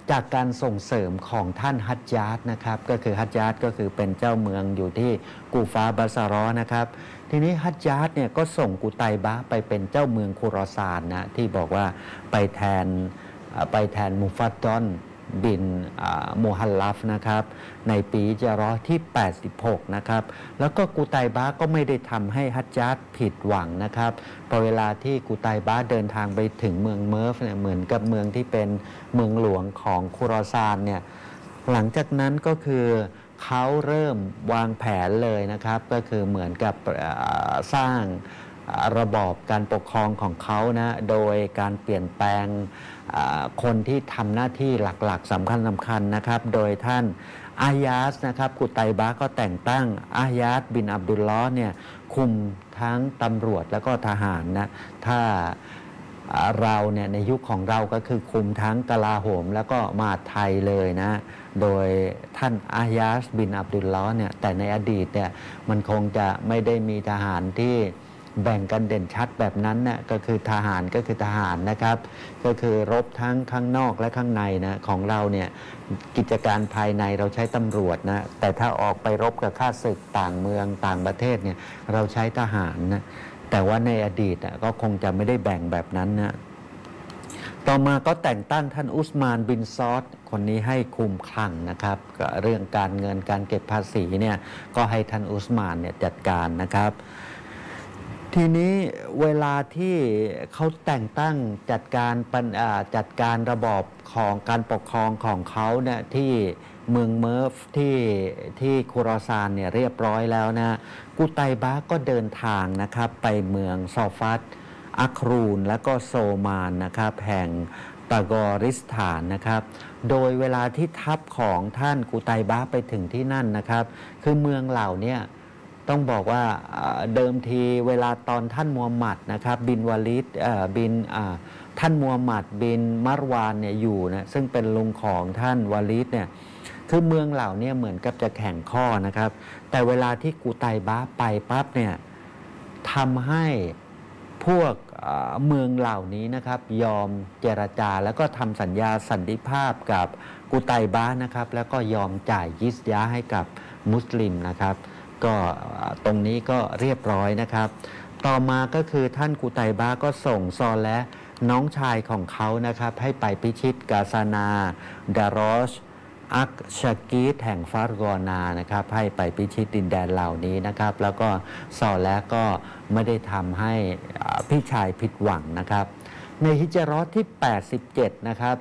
จากการส่งเสริมของท่านฮัจญาตนะครับก็คือฮัจญาตก็คือเป็นเจ้าเมืองอยู่ที่กูฟาบาซารอนะครับทีนี้ฮัจญาตเนี่ยก็ส่งกุไตบะไปเป็นเจ้าเมืองคุรอซานนะที่บอกว่าไปแทนไปแทนมุฟัดดอนบินมูฮัลลัฟนะครับในปีฮิจเราะห์ที่ แปดสิบหก นะครับแล้วก็กุไตบะก็ไม่ได้ทำให้ฮัจญาตผิดหวังนะครับพอเวลาที่กุไตบะเดินทางไปถึงเมืองเมิร์ฟเนี่ยเหมือนกับเมืองที่เป็นเมืองหลวงของคุรอซานเนี่ยหลังจากนั้นก็คือเขาเริ่มวางแผนเลยนะครับก็คือเหมือนกับสร้างระบอบการปกครองของเขานะโดยการเปลี่ยนแปลงคนที่ทำหน้าที่หลักๆสำคัญสำคัญนะครับโดยท่านอายาสนะครับกุไตบะก็แต่งตั้งอายาสบินอับดุลลอฮ์เนี่ยคุมทั้งตำรวจแล้วก็ทหารนะถ้าเราเนี่ยในยุคของเราก็คือคุมทั้งกลาโหมแล้วก็มหาดไทยเลยนะโดยท่านอายาสบินอับดุลลอฮ์เนี่ยแต่ในอดีตเนี่ยมันคงจะไม่ได้มีทหารที่แบ่งกันเด่นชัดแบบนั้นนะก็คือทหารก็คือทหารนะครับก็คือรบทั้งข้างนอกและข้างในนะของเราเนี่ยกิจการภายในเราใช้ตำรวจนะแต่ถ้าออกไปรบกับข้าศึกต่างเมืองต่างประเทศเนี่ยเราใช้ทหารนะแต่ว่าในอดีตก็คงจะไม่ได้แบ่งแบบนั้นนะต่อมาก็แต่งตั้งท่านอุสมานบินซอดคนนี้ให้คุมคลังนะครับเรื่องการเงินการเก็บภาษีเนี่ยก็ให้ท่านอุสมานเนี่ยจัดการนะครับทีนี้เวลาที่เขาแต่งตั้งจัดการจัดการระบอบของการปกครองของเขาเนี่ยที่เมืองเมิร์ฟที่ที่คุรอซานเนี่ยเรียบร้อยแล้วนะกุไตบะก็เดินทางนะครับไปเมืองซอฟัตอัครูนและก็โซมานนะครับแห่งตะกอริสถานนะครับโดยเวลาที่ทัพของท่านกุไตบะไปถึงที่นั่นนะครับคือเมืองเหล่านี้ต้องบอกว่าเดิมทีเวลาตอนท่านมูฮัมหมัดนะครับบินวาลิดบินท่านมูฮัมหมัดบินมารวานเนี่ยอยู่นะซึ่งเป็นลุงของท่านวาลิดเนี่ยคือเมืองเหล่านี้เหมือนกับจะแข่งข้อนะครับแต่เวลาที่กุไตบะไปปั๊บเนี่ยทำให้พวกเมืองเหล่านี้นะครับยอมเจรจาแล้วก็ทำสัญญาสันติภาพกับกุไตบะนะครับแล้วก็ยอมจ่ายยิสยะห์ให้กับมุสลิมนะครับก็ตรงนี้ก็เรียบร้อยนะครับต่อมาก็คือท่านกุไตบะก็ส่งซอและน้องชายของเขานะครับให้ไปพิชิตกาซานาดารอชอักชากีตแห่งฟาร์กอนานะครับให้ไปพิชิตดินแดนเหล่านี้นะครับแล้วก็ซอและก็ไม่ได้ทำให้พี่ชายผิดหวังนะครับในฮิจเราะห์ที่แปดสิบเจ็ดนะครับ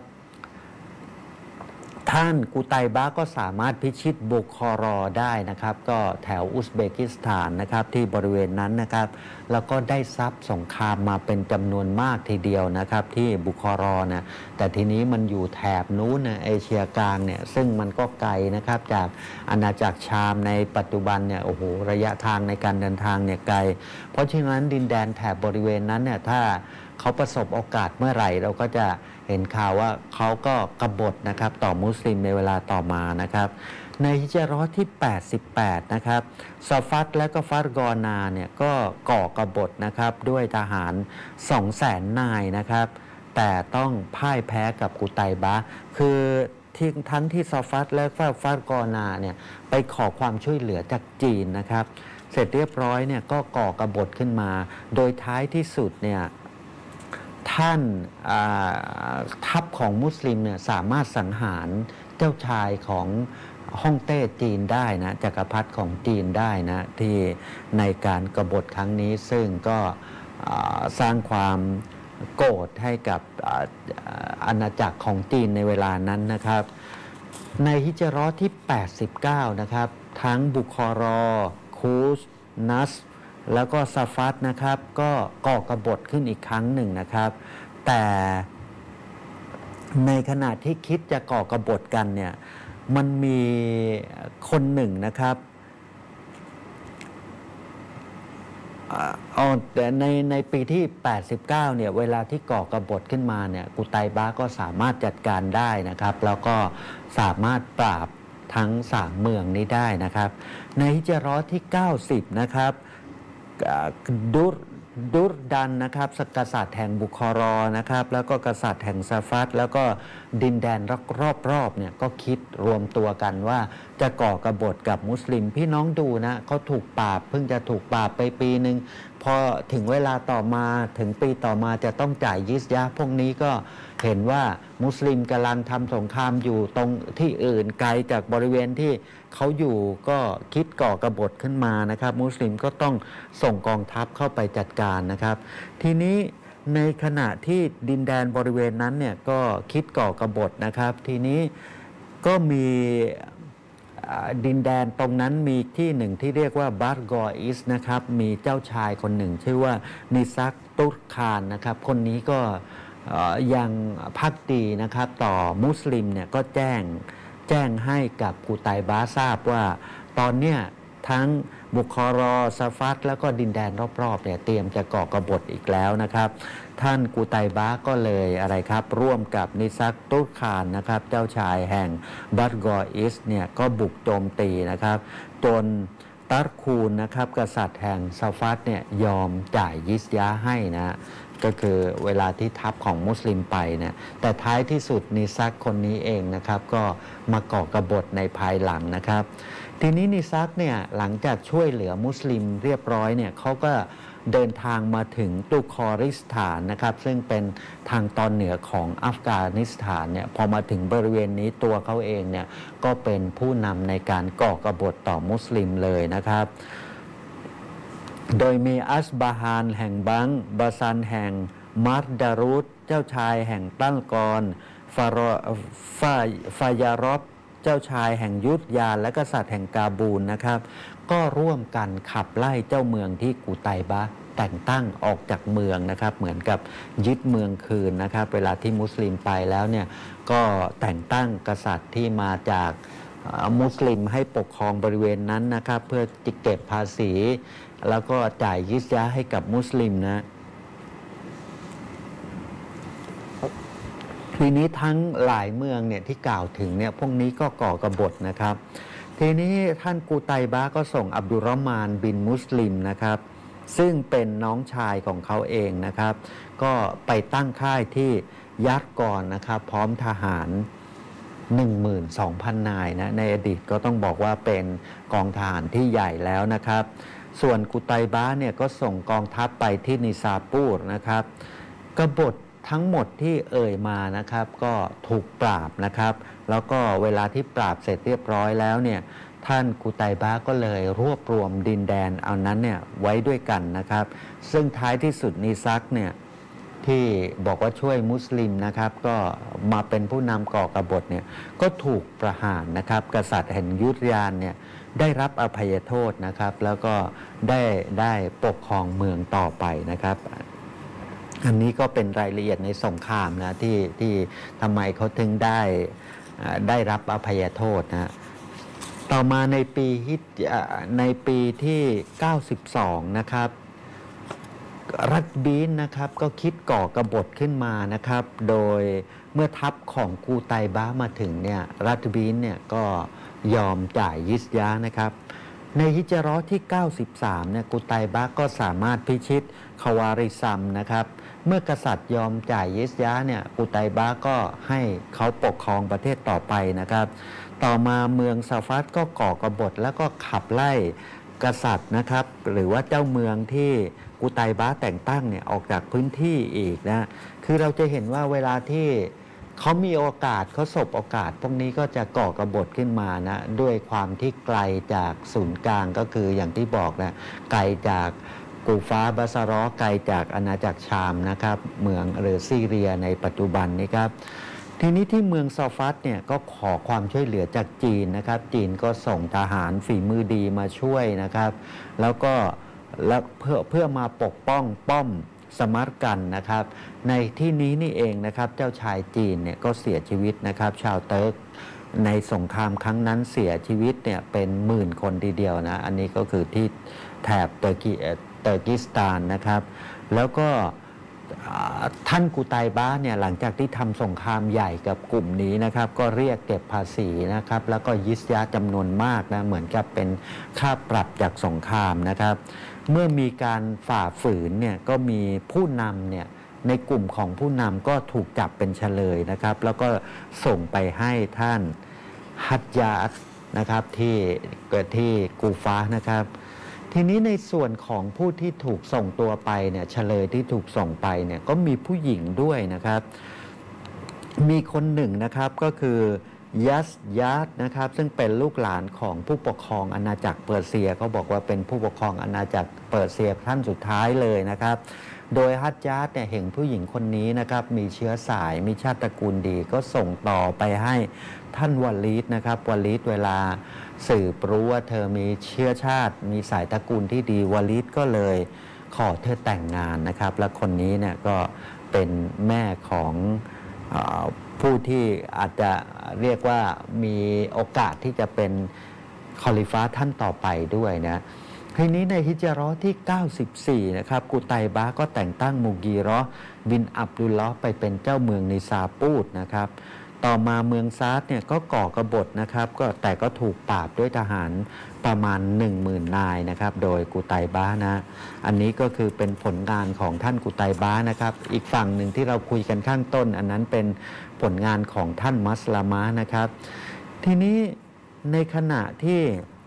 ท่านกุไตบะก็สามารถพิชิตบุคอรอได้นะครับก็แถวอุซเบกิสถานนะครับที่บริเวณนั้นนะครับแล้วก็ได้ทรัพย์สงครามมาเป็นจำนวนมากทีเดียวนะครับที่บุคอรอนะแต่ทีนี้มันอยู่แถบนู้นนะเอเชียกลางเนี่ยซึ่งมันก็ไกลนะครับจากอาณาจักรชามในปัจจุบันเนี่ยโอ้โหระยะทางในการเดินทางเนี่ยไกลเพราะฉะนั้นดินแดนแถบบริเวณนั้นเนี่ยถ้าเขาประสบโอกาสเมื่อไหร่เราก็จะเห็นข่าวว่าเขาก็กบฏนะครับต่อมุสลิมในเวลาต่อมานะครับในฮิจเราะห์ที่แปดสิบแปดนะครับซอฟัตและก็ฟาร์กอนาเนี่ยก็ก่อกบฏนะครับด้วยทหาร สองแสน นายนะครับแต่ต้องพ่ายแพ้กับกุไตบะคือที่ทั้งที่ซอฟัตและฟาร์กอนาเนี่ยไปขอความช่วยเหลือจากจีนนะครับเสร็จเรียบร้อยเนี่ยก็ก่อกบฏขึ้นมาโดยท้ายที่สุดเนี่ยท่านทัพของมุสลิมเนี่ยสามารถสังหารเจ้าชายของฮ่องเต้จีนได้นะจักรพรรดิของจีนได้นะที่ในการกบฏครั้งนี้ซึ่งก็สร้างความโกรธให้กับอาณาจักรของจีนในเวลานั้นนะครับในฮิจเราะห์ที่แปดสิบเก้านะครับทั้งบุคอรอคูสนัสแล้วก็ซาฟัตนะครับก็ก่อกบฏขึ้นอีกครั้งหนึ่งนะครับแต่ในขณะที่คิดจะก่อกบฏกันเนี่ยมันมีคนหนึ่งนะครับอ๋อแต่ในในปีที่แปดสิบเก้าเนี่ยเวลาที่ก่อกบฏขึ้นมาเนี่ยกุไตบะก็สามารถจัดการได้นะครับแล้วก็สามารถปราบทั้งสามเมืองนี้ได้นะครับในฮิจเราะห์ที่เก้าสิบนะครับดุรดุรดันนะครับกษัตริย์แห่งบุคอรอนะครับแล้วก็กษัตริย์แห่งซาฟัดแล้วก็ดินแดนรอบๆเนี่ยก็คิดรวมตัวกันว่าจะก่อกบฏกับมุสลิมพี่น้องดูนะเขาถูกปราบเพิ่งจะถูกปราบไปปีหนึ่งพอถึงเวลาต่อมาถึงปีต่อมาจะต้องจ่ายยิสยะห์พวกนี้ก็เห็นว่ามุสลิมกำลังทำสงครามอยู่ตรงที่อื่นไกลจากบริเวณที่เขาอยู่ก็คิดก่อกบฏขึ้นมานะครับมุสลิมก็ต้องส่งกองทัพเข้าไปจัดการนะครับทีนี้ในขณะที่ดินแดนบริเวณนั้นเนี่ยก็คิดก่อกบฏนะครับทีนี้ก็มีดินแดนตรงนั้นมีที่หนึ่งที่เรียกว่าบาร์กออิสนะครับมีเจ้าชายคนหนึ่งชื่อว่านิซักตุรคานนะครับคนนี้ก็ยังภักดีนะครับต่อมุสลิมเนี่ยก็แจ้งแจ้งให้กับกูไตบาทราบว่าตอนเนี้ยทั้งบุคอรอซาฟัดแล้วก็ดินแดนรอบๆเนี่ยเตรียมจะก่อกบฏอีกแล้วนะครับท่านกูไตบาก็เลยอะไรครับร่วมกับนิซักตุรคานนะครับเจ้าชายแห่งบัตกออิสเนี่ยก็บุกโจมตีนะครับจนตัรคูนนะครับกษัตริย์แห่งซาฟัดเนี่ยยอมจ่ายยิสยะห์ให้นะก็คือเวลาที่ทัพของมุสลิมไปเนี่ยแต่ท้ายที่สุดนิซักคนนี้เองนะครับก็มาก่อกบฏในภายหลังนะครับทีนี้นิซักเนี่ยหลังจากช่วยเหลือมุสลิมเรียบร้อยเนี่ยเขาก็เดินทางมาถึงตุคอริสถานนะครับซึ่งเป็นทางตอนเหนือของอัฟกานิสถานเนี่ยพอมาถึงบริเวณนี้ตัวเขาเองเนี่ยก็เป็นผู้นำในการก่อกบฏต่อมุสลิมเลยนะครับโดยมีอัสบาฮานแห่งบังบาซันแห่งมาร์ดารุตเจ้าชายแห่งตัลกรฟารฟาฟายารอบเจ้าชายแห่งยุทธยาและกษัตริย์แห่งกาบูลนะครับก็ร่วมกันขับไล่เจ้าเมืองที่กูไตบะแต่งตั้งออกจากเมืองนะครับเหมือนกับยึดเมืองคืนนะครับเวลาที่มุสลิมไปแล้วเนี่ยก็แต่งตั้งกษัตริย์ที่มาจากมุสลิมให้ปกครองบริเวณนั้นนะครับเพื่อจะเก็บภาษีแล้วก็จ่ายยิสยะห์ให้กับมุสลิมนะทีนี้ทั้งหลายเมืองเนี่ยที่กล่าวถึงเนี่ยพวกนี้ก็ก่อกบฏนะครับทีนี้ท่านกูไตบะก็ส่งอับดุลรอห์มานบินมุสลิมนะครับซึ่งเป็นน้องชายของเขาเองนะครับก็ไปตั้งค่ายที่ยักษ์ก่อนนะครับพร้อมทหาร หนึ่งหมื่นสองพัน นายนะในอดีตก็ต้องบอกว่าเป็นกองทหารที่ใหญ่แล้วนะครับส่วนกุไตบะเนี่ยก็ส่งกองทัพไปที่นิซาปูรนะครับกบฏทั้งหมดที่เอ่ยมานะครับก็ถูกปราบนะครับแล้วก็เวลาที่ปราบเสร็จเรียบร้อยแล้วเนี่ยท่านกุไตบะก็เลยรวบรวมดินแดนเอานั้นเนี่ยไว้ด้วยกันนะครับซึ่งท้ายที่สุดนิซักเนี่ยที่บอกว่าช่วยมุสลิมนะครับก็มาเป็นผู้นำก่อกบฏเนี่ยก็ถูกประหารนะครับกษัตริย์แห่งยุทธยานเนี่ยได้รับอภัยโทษนะครับแล้วก็ได้ได้ปกครองเมืองต่อไปนะครับอันนี้ก็เป็นรายละเอียดในสงครามนะที่ที่ทำไมเขาถึงได้ได้รับอภัยโทษนะต่อมาในปีในปีที่เก้าสิบสองนะครับรัฐบีนนะครับก็คิดก่อกบฏขึ้นมานะครับโดยเมื่อทัพของกูไตบะมาถึงเนี่ยรัฐบีนเนี่ยก็ยอมจ่ายยิสยะห์นะครับในฮิจเราะห์ที่เก้าสิบสามเนี่ยกูไตบะก็สามารถพิชิตคาวาริซัมนะครับเมื่อกษัตริย์ยอมจ่ายยิสยะห์เนี่ยกูไตบะก็ให้เขาปกครองประเทศต่อไปนะครับต่อมาเมืองซาฟัดก็ก่อกบฏแล้วก็ขับไล่กษัตริย์นะครับหรือว่าเจ้าเมืองที่กูไตบะแต่งตั้งเนี่ยออกจากพื้นที่อีกนะคือเราจะเห็นว่าเวลาที่เขามีโอกาสเขาสบโอกาสพวกนี้ก็จะก่อกบฏขึ้นมานะด้วยความที่ไกลจากศูนย์กลางก็คืออย่างที่บอกนะไกลจากกูฟาบาซารอไกลจากอาณาจักรชามนะครับเมืองหรือซีเรียในปัจจุบันนี้ครับทีนี้ที่เมืองซาฟัดเนี่ยก็ขอความช่วยเหลือจากจีนนะครับจีนก็ส่งทหารฝีมือดีมาช่วยนะครับแล้วก็แล้วเพื่อเพื่อมาปกป้องป้อมสมัรกันนะครับในที่นี้นี่เองนะครับเจ้าชายจีนเนี่ยก็เสียชีวิตนะครับชาวเติร์กในสงครามครั้งนั้นเสียชีวิตเนี่ยเป็นหมื่นคนทีเดียวนะอันนี้ก็คือที่แถบเตอร์กีเตอร์กิสถานนะครับแล้วก็ท่านกูไตบะเนี่ยหลังจากที่ทำสงครามใหญ่กับกลุ่มนี้นะครับก็เรียกเก็บภาษีนะครับแล้วก็ยิสยะห์จำนวนมากนะเหมือนกับเป็นค่าปรับจากสงครามนะครับเมื่อมีการฝ่าฝืนเนี่ยก็มีผู้นำเนี่ยในกลุ่มของผู้นำก็ถูกจับเป็นเฉลยนะครับแล้วก็ส่งไปให้ท่านฮัจญาจนะครับที่เกิดที่กูฟานะครับทีนี้ในส่วนของผู้ที่ถูกส่งตัวไปเนี่ยเฉลยที่ถูกส่งไปเนี่ยก็มีผู้หญิงด้วยนะครับมีคนหนึ่งนะครับก็คือยัสยาดนะครับซึ่งเป็นลูกหลานของผู้ปกครองอาณาจักรเปอร์เซียเขาบอกว่าเป็นผู้ปกครองอาณาจักรเปอร์เซียท่านสุดท้ายเลยนะครับโดยฮัจญาดเนี่ยเห็นผู้หญิงคนนี้นะครับมีเชื้อสายมีชาติตระกูลดีก็ส่งต่อไปให้ท่านวาลีดนะครับวาลีดเวลาสืบรู้ว่าเธอมีเชื้อชาติมีสายตระกูลที่ดีวาลีดก็เลยขอเธอแต่งงานนะครับและคนนี้เนี่ยก็เป็นแม่ของผู้ที่อาจจะเรียกว่ามีโอกาสที่จะเป็นคอลิฟะท่านต่อไปด้วยนะทีนี้ในฮิจเราะห์ที่เก้าสิบสี่นะครับกุตัยบะห์ก็แต่งตั้งมูกีเราะห์บินอับดุลลอฮ์ไปเป็นเจ้าเมืองนิซาปูดนะครับต่อมาเมืองซาดเนี่ยก็ก่อกบฏนะครับก็แต่ก็ถูกปราบด้วยทหารประมาณ หนึ่งหมื่น นายนะครับโดยกุตัยบะห์นะอันนี้ก็คือเป็นผลงานของท่านกุตัยบะห์นะครับอีกฝั่งหนึ่งที่เราคุยกันข้างต้นอันนั้นเป็นผลงานของท่านมัสลามะนะครับทีนี้ในขณะที่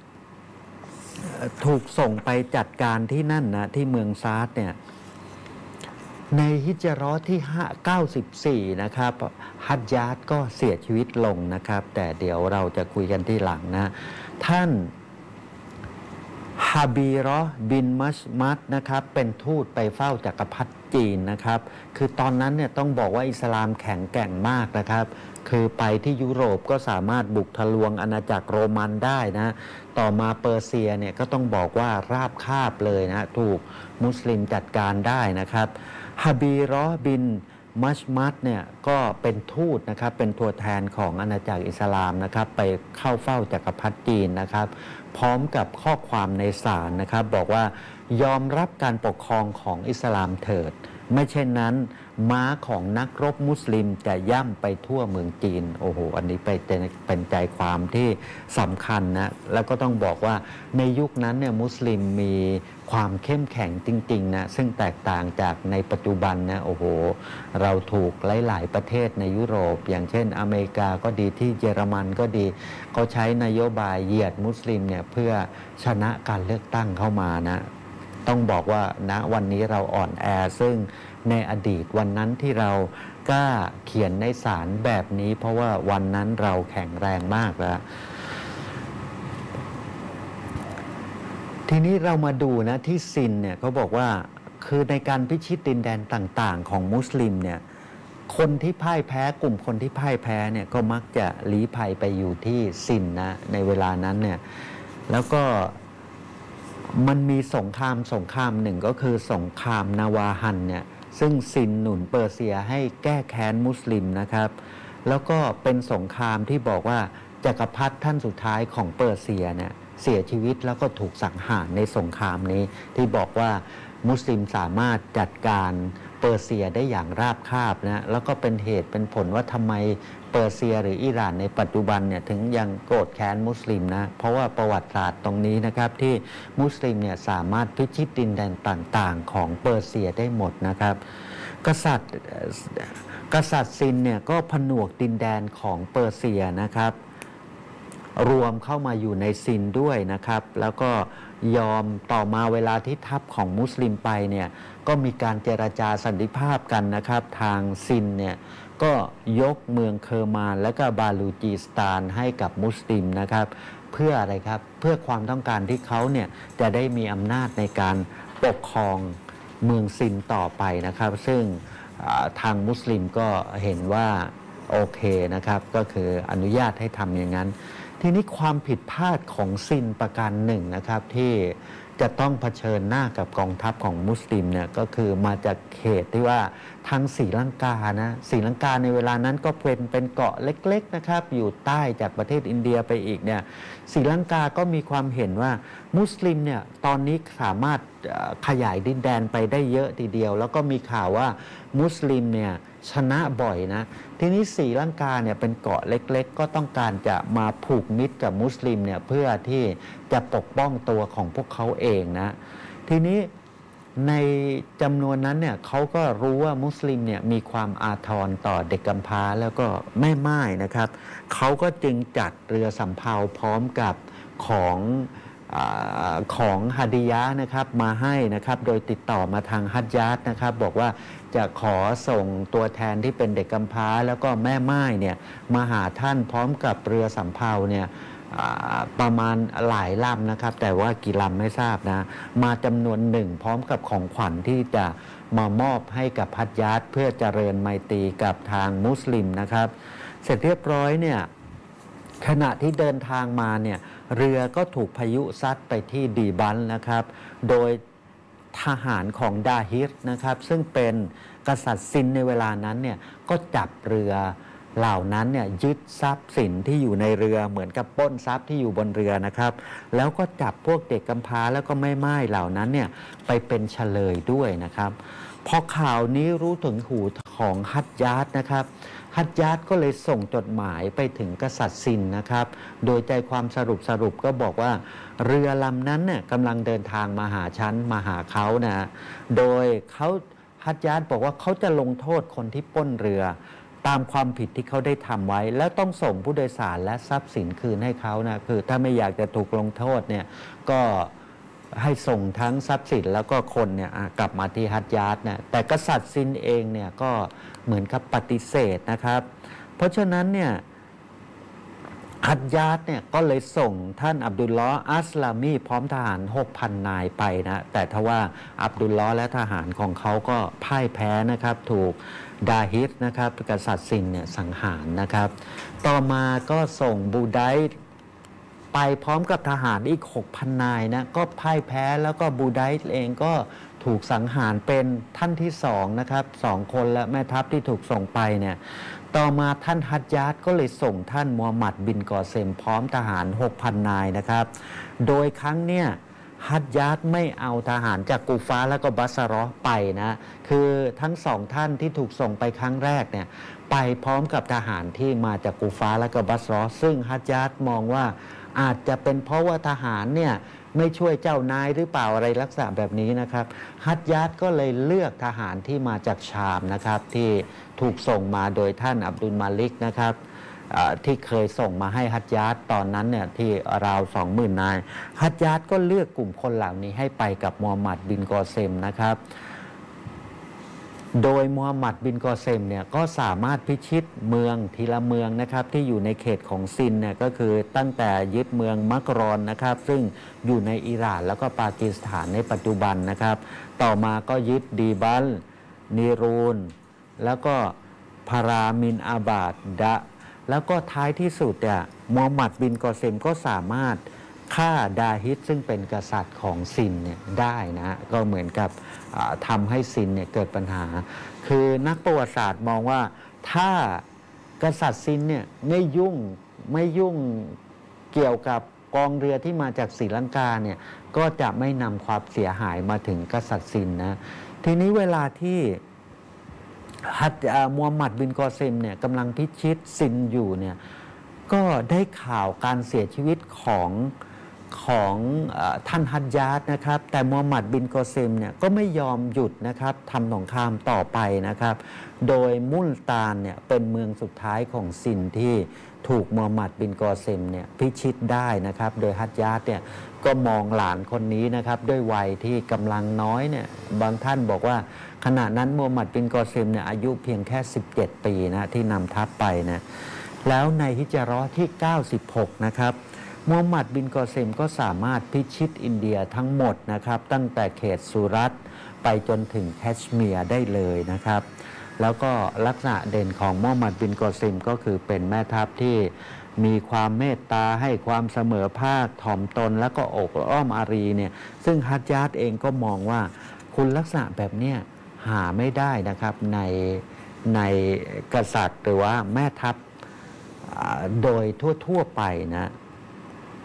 ถูกส่งไปจัดการที่นั่นนะที่เมืองซาดเนี่ยในฮิจเราะห์ที่เก้าสิบสี่นะครับฮัจญาจก็เสียชีวิตลงนะครับแต่เดี๋ยวเราจะคุยกันที่หลังนะท่านฮาบีเราะห์บินมัชมัดนะครับเป็นทูตไปเฝ้าจักรพรรดิจีนนะครับคือตอนนั้นเนี่ยต้องบอกว่าอิสลามแข็งแกร่งมากนะครับคือไปที่ยุโรปก็สามารถบุกทะลวงอาณาจักรโรมันได้นะต่อมาเปอร์เซียเนี่ยก็ต้องบอกว่าราบคาบเลยนะถูกมุสลิมจัดการได้นะครับฮาบีเราะห์บินมัชมัดเนี่ยก็เป็นทูตนะครับเป็นตัวแทนของอาณาจักรอิสลามนะครับไปเข้าเฝ้าจักรพรรดิจีนนะครับพร้อมกับข้อความในสารนะครับบอกว่ายอมรับการปกครองของอิสลามเถิดไม่เช่นนั้นม้าของนักรบมุสลิมจะย่ำไปทั่วเมืองจีนโอ้โหอันนี้ไปเป็นใจความที่สำคัญนะแล้วก็ต้องบอกว่าในยุคนั้นเนี่ยมุสลิมมีความเข้มแข็งจริงๆนะซึ่งแตกต่างจากในปัจจุบันนะโอ้โหเราถูกหลายๆประเทศในยุโรปอย่างเช่นอเมริกาก็ดีที่เยอรมันก็ดีเขาใช้นโยบายเหยียดมุสลิมเนี่ยเพื่อชนะการเลือกตั้งเข้ามานะต้องบอกว่าณวันนี้เราอ่อนแอซึ่งในอดีตวันนั้นที่เรากล้าเขียนในสารแบบนี้เพราะว่าวันนั้นเราแข็งแรงมากแล้วทีนี้เรามาดูนะที่ซินเนี่ยเขาบอกว่าคือในการพิชิตดินแดนต่างๆของมุสลิมเนี่ยคนที่พ่ายแพ้กลุ่มคนที่พ่ายแพ้เนี่ยก็มักจะลี้ภัยไปอยู่ที่ซินนะในเวลานั้นเนี่ยแล้วก็มันมีสงครามสงครามหนึ่งก็คือสงครามนาวาฮันเนี่ยซึ่งซินหนุนเปอร์เซียให้แก้แค้นมุสลิมนะครับแล้วก็เป็นสงครามที่บอกว่าจักรพรรดิท่านสุดท้ายของเปอร์เซียเนี่ยเสียชีวิตแล้วก็ถูกสังหารในสงครามนี้ที่บอกว่ามุสลิมสามารถจัดการเปอร์เซียได้อย่างราบคาบนะแล้วก็เป็นเหตุเป็นผลว่าทำไมเปอร์เซียหรืออิหร่านในปัจจุบันเนี่ยถึงยังโกรธแค้นมุสลิมนะเพราะว่าประวัติศาสตร์ตรงนี้นะครับที่มุสลิมเนี่ยสามารถพิชิตดินแดนต่างๆของเปอร์เซียได้หมดนะครับกษัตริย์กษัตริย์ซินเนี่ยก็ผนวกดินแดนของเปอร์เซียนะครับรวมเข้ามาอยู่ในซินด้วยนะครับแล้วก็ยอมต่อมาเวลาที่ทัพของมุสลิมไปเนี่ยก็มีการเจรจาสันติภาพกันนะครับทางซินเนี่ยก็ยกเมืองเคอร์มานและก็บาลูจิสถานให้กับมุสลิมนะครับเพื่ออะไรครับเพื่อความต้องการที่เขาเนี่ยจะได้มีอำนาจในการปกครองเมืองซินต่อไปนะครับซึ่งทางมุสลิมก็เห็นว่าโอเคนะครับก็คืออนุญาตให้ทำอย่างนั้นทีนี้ความผิดพลาดของซินประการหนึ่งนะครับที่จะต้องเผชิญหน้ากับกองทัพของมุสลิมเนี่ยก็คือมาจากเขตที่ว่าทางศรีลังกานะศรีลังกาในเวลานั้นก็เป็นเป็นเกาะเล็กๆนะครับอยู่ใต้จากประเทศอินเดียไปอีกเนี่ยศรีลังกาก็มีความเห็นว่ามุสลิมเนี่ยตอนนี้สามารถขยายดินแดนไปได้เยอะทีเดียวแล้วก็มีข่าวว่ามุสลิมเนี่ยชนะบ่อยนะทีนี้ศรีลังกาเนี่ยเป็นเกาะเล็กๆก็ต้องการจะมาผูกมิตรกับมุสลิมเนี่ยเพื่อที่จะปกป้องตัวของพวกเขาเองนะทีนี้ในจำนวนนั้นเนี่ยเขาก็รู้ว่ามุสลิมเนี่ยมีความอาทรต่อเด็กกำพร้าแล้วก็แม่ม่ายนะครับเขาก็จึงจัดเรือสำเภาพร้อมกับของของฮาดิยะนะครับมาให้นะครับโดยติดต่อมาทางฮัจญาตนะครับบอกว่าจะขอส่งตัวแทนที่เป็นเด็กกำพร้าแล้วก็แม่ม่ายเนี่ยมาหาท่านพร้อมกับเรือสำเภาเนี่ยประมาณหลายลำนะครับแต่ว่ากี่ลำไม่ทราบนะมาจำนวนหนึ่งพร้อมกับของขวัญที่จะมามอบให้กับฮัจญาตเพื่อเจริญไมตรีกับทางมุสลิมนะครับเสร็จเรียบร้อยเนี่ยขณะที่เดินทางมาเนี่ยเรือก็ถูกพายุซัดไปที่ดีบันนะครับโดยทหารของดาฮิรนะครับซึ่งเป็นกษัตริย์ซินในเวลานั้นเนี่ยก็จับเรือเหล่านั้นเนี่ยยึดทรัพย์สินที่อยู่ในเรือเหมือนกับปล้นทรัพย์ที่อยู่บนเรือนะครับแล้วก็จับพวกเด็กกำพร้าแล้วก็แม่ม่ายเหล่านั้นเนี่ยไปเป็นเฉลยด้วยนะครับพอข่าวนี้รู้ถึงหูของฮัจญาตนะครับฮัจญาตก็เลยส่งจดหมายไปถึงกษัตริย์ซินนะครับโดยใจความสรุปสรุปก็บอกว่าเรือลำนั้นเนี่ยกำลังเดินทางมาหาฉันมาหาเขานะโดยเขาฮัจญาตบอกว่าเขาจะลงโทษคนที่ปล้นเรือตามความผิดที่เขาได้ทำไว้แล้วต้องส่งผู้โดยสารและทรัพย์สินคืนให้เขานะคือถ้าไม่อยากจะถูกลงโทษเนี่ยก็ให้ส่งทั้งทรัพย์สินแล้วก็คนเนี่ยกลับมาที่ฮัจญาตนะแต่กษัตริย์ซินเองเนี่ยก็เหมือนกับปฏิเสธนะครับเพราะฉะนั้นเนี่ยฮัจญาตเนี่ยก็เลยส่งท่านอับดุลลอฮ์อัสลามีพร้อมทหาร หกพัน นายไปนะแต่ทว่าอับดุลลอฮ์และทหารของเขาก็พ่ายแพ้นะครับถูกดาฮิรนะครับกษัตริย์ซินเนี่ยสังหารนะครับต่อมาก็ส่งบูไดไปพร้อมกับทหารอีก หกพัน นายนะก็พ่ายแพ้แล้วก็บูไดเองก็ถูกสังหารเป็นท่านที่สองนะครับสองคนและแม่ทัพที่ถูกส่งไปเนี่ยต่อมาท่านฮัจญาตก็เลยส่งท่านมูฮัมหมัดบินกอเซมพร้อมทหาร หกพัน นายนะครับโดยครั้งเนี้ยฮัจญาตไม่เอาทหารจากกูฟาแล้วก็บัสเราะห์ไปนะคือทั้งสองท่านที่ถูกส่งไปครั้งแรกเนี่ยไปพร้อมกับทหารที่มาจากกูฟาแล้วก็บัสเราะห์ซึ่งฮัจญาตมองว่าอาจจะเป็นเพราะว่าทหารเนี่ยไม่ช่วยเจ้านายหรือเปล่าอะไรลักษณะแบบนี้นะครับฮัจญาตก็เลยเลือกทหารที่มาจากชามนะครับที่ถูกส่งมาโดยท่านอับดุลมาลิกนะครับที่เคยส่งมาให้ฮัจญาตตอนนั้นเนี่ยที่ราวสองหมื่นนายฮัจญาตก็เลือกกลุ่มคนเหล่านี้ให้ไปกับมูฮัมหมัดบินกอเซมนะครับโดยมูฮัมหมัดบินกอเซมเนี่ยก็สามารถพิชิตเมืองทีละเมืองนะครับที่อยู่ในเขตของซินเนี่ยก็คือตั้งแต่ยึดเมืองมักรอนนะครับซึ่งอยู่ในอิหร่านแล้วก็ปากีสถานในปัจจุบันนะครับต่อมาก็ยึดดีบัลนีรูนแล้วก็พารามินอาบาดดะแล้วก็ท้ายที่สุดเนี่ยมูฮัมหมัดบินกอเซมก็สามารถฆ่าดาฮิดซึ่งเป็นกษัตริย์ของซินเนี่ยได้นะก็เหมือนกับทำให้ซินเนี่ยเกิดปัญหาคือนักประวัติศาสตร์มองว่าถ้ากษัตริย์ซินเนี่ยไม่ยุ่งไม่ยุ่งเกี่ยวกับกองเรือที่มาจากศรีลังกาเนี่ยก็จะไม่นำความเสียหายมาถึงกษัตริย์ซินนะทีนี้เวลาที่ฮัจมูฮัมหมัดบินกอเซมเนี่ยกำลังพิชิตซินอยู่เนี่ยก็ได้ข่าวการเสียชีวิตของของท่านฮัจญาตนะครับแต่มูฮัมหมัดบินกอเซมเนี่ยก็ไม่ยอมหยุดนะครับทำสงครามต่อไปนะครับโดยมุลตานเนี่ยเป็นเมืองสุดท้ายของซินที่ถูกมูฮัมหมัดบินกอเซมเนี่ยพิชิตได้นะครับโดยฮัจญาตเนี่ยก็มองหลานคนนี้นะครับด้วยวัยที่กำลังน้อยเนี่ยบางท่านบอกว่าขณะนั้นมูฮัมหมัดบินกอเซมเนี่ยอายุเพียงแค่สิบเจ็ดปีนะที่นำทัพไปนะแล้วในฮิจเราะห์ที่เก้าสิบหกนะครับมูฮัมหมัดบินกอเซมก็สามารถพิชิตอินเดียทั้งหมดนะครับตั้งแต่เขตสุรัตไปจนถึงแคชเมียร์ได้เลยนะครับแล้วก็ลักษณะเด่นของมูฮัมหมัดบินกอเซมก็คือเป็นแม่ทัพที่มีความเมตตาให้ความเสมอภาคถ่อมตนแล้วก็อกอ้อมอารีเนี่ยซึ่งฮัจญาตเองก็มองว่าคุณลักษณะแบบเนี้ยหาไม่ได้นะครับในในกษัตริย์หรือว่าแม่ทัพโดยทั่วๆไปนะ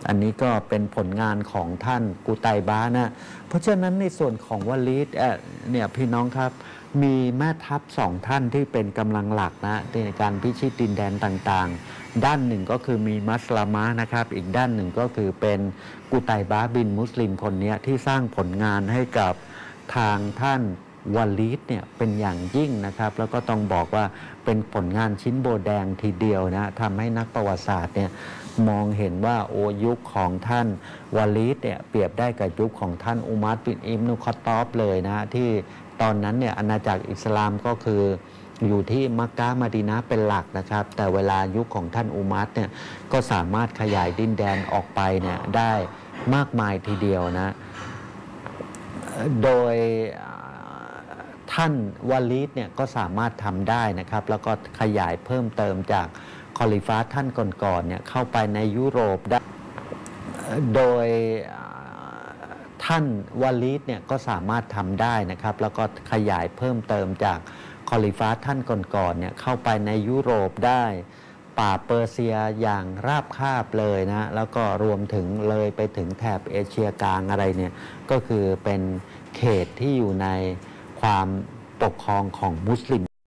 อันนี้ก็เป็นผลงานของท่านกุไตบะนะเพราะฉะนั้นในส่วนของวาลีดเนี่ยพี่น้องครับมีแม่ทัพสองท่านที่เป็นกำลังหลักนะในการพิชิตดินแดนต่างๆด้านหนึ่งก็คือมีมัสลามะนะครับอีกด้านหนึ่งก็คือเป็นกุไตบะบินมุสลิมคนนี้ที่สร้างผลงานให้กับทางท่านวาลีดเนี่ยเป็นอย่างยิ่งนะครับแล้วก็ต้องบอกว่าเป็นผลงานชิ้นโบแดงทีเดียวนะทำให้นักประวัติศาสตร์เนี่ยมองเห็นว่าโอยุคของท่านวาลีดเนี่ยเปรียบได้กับยุคของท่านอุมัรบินอิบนุคอฏอบเลยนะที่ตอนนั้นเนี่ยอาณาจักรอิสลามก็คืออยู่ที่มักกะห์มะดีนะห์เป็นหลักนะครับแต่เวลายุคของท่านอุมัรเนี่ยก็สามารถขยายดินแดนออกไปเนี่ยได้มากมายทีเดียวนะโดยท่านวาลีดเนี่ยก็สามารถทำได้นะครับแล้วก็ขยายเพิ่มเติมจากคอลิฟะห์ท่านก่อนๆเนี่ยเข้าไปในยุโรปได้โดยท่านวาลีดเนี่ยก็สามารถทำได้นะครับแล้วก็ขยายเพิ่มเติมจากคอลิฟะห์ท่านก่อนๆเนี่ยเข้าไปในยุโรปได้ป่าเปอร์เซียอย่างราบคาบเลยนะแล้วก็รวมถึงเลยไปถึงแถบเอเชียกลางอะไรเนี่ยก็คือเป็นเขตที่อยู่ในความปกครองของมุสลิม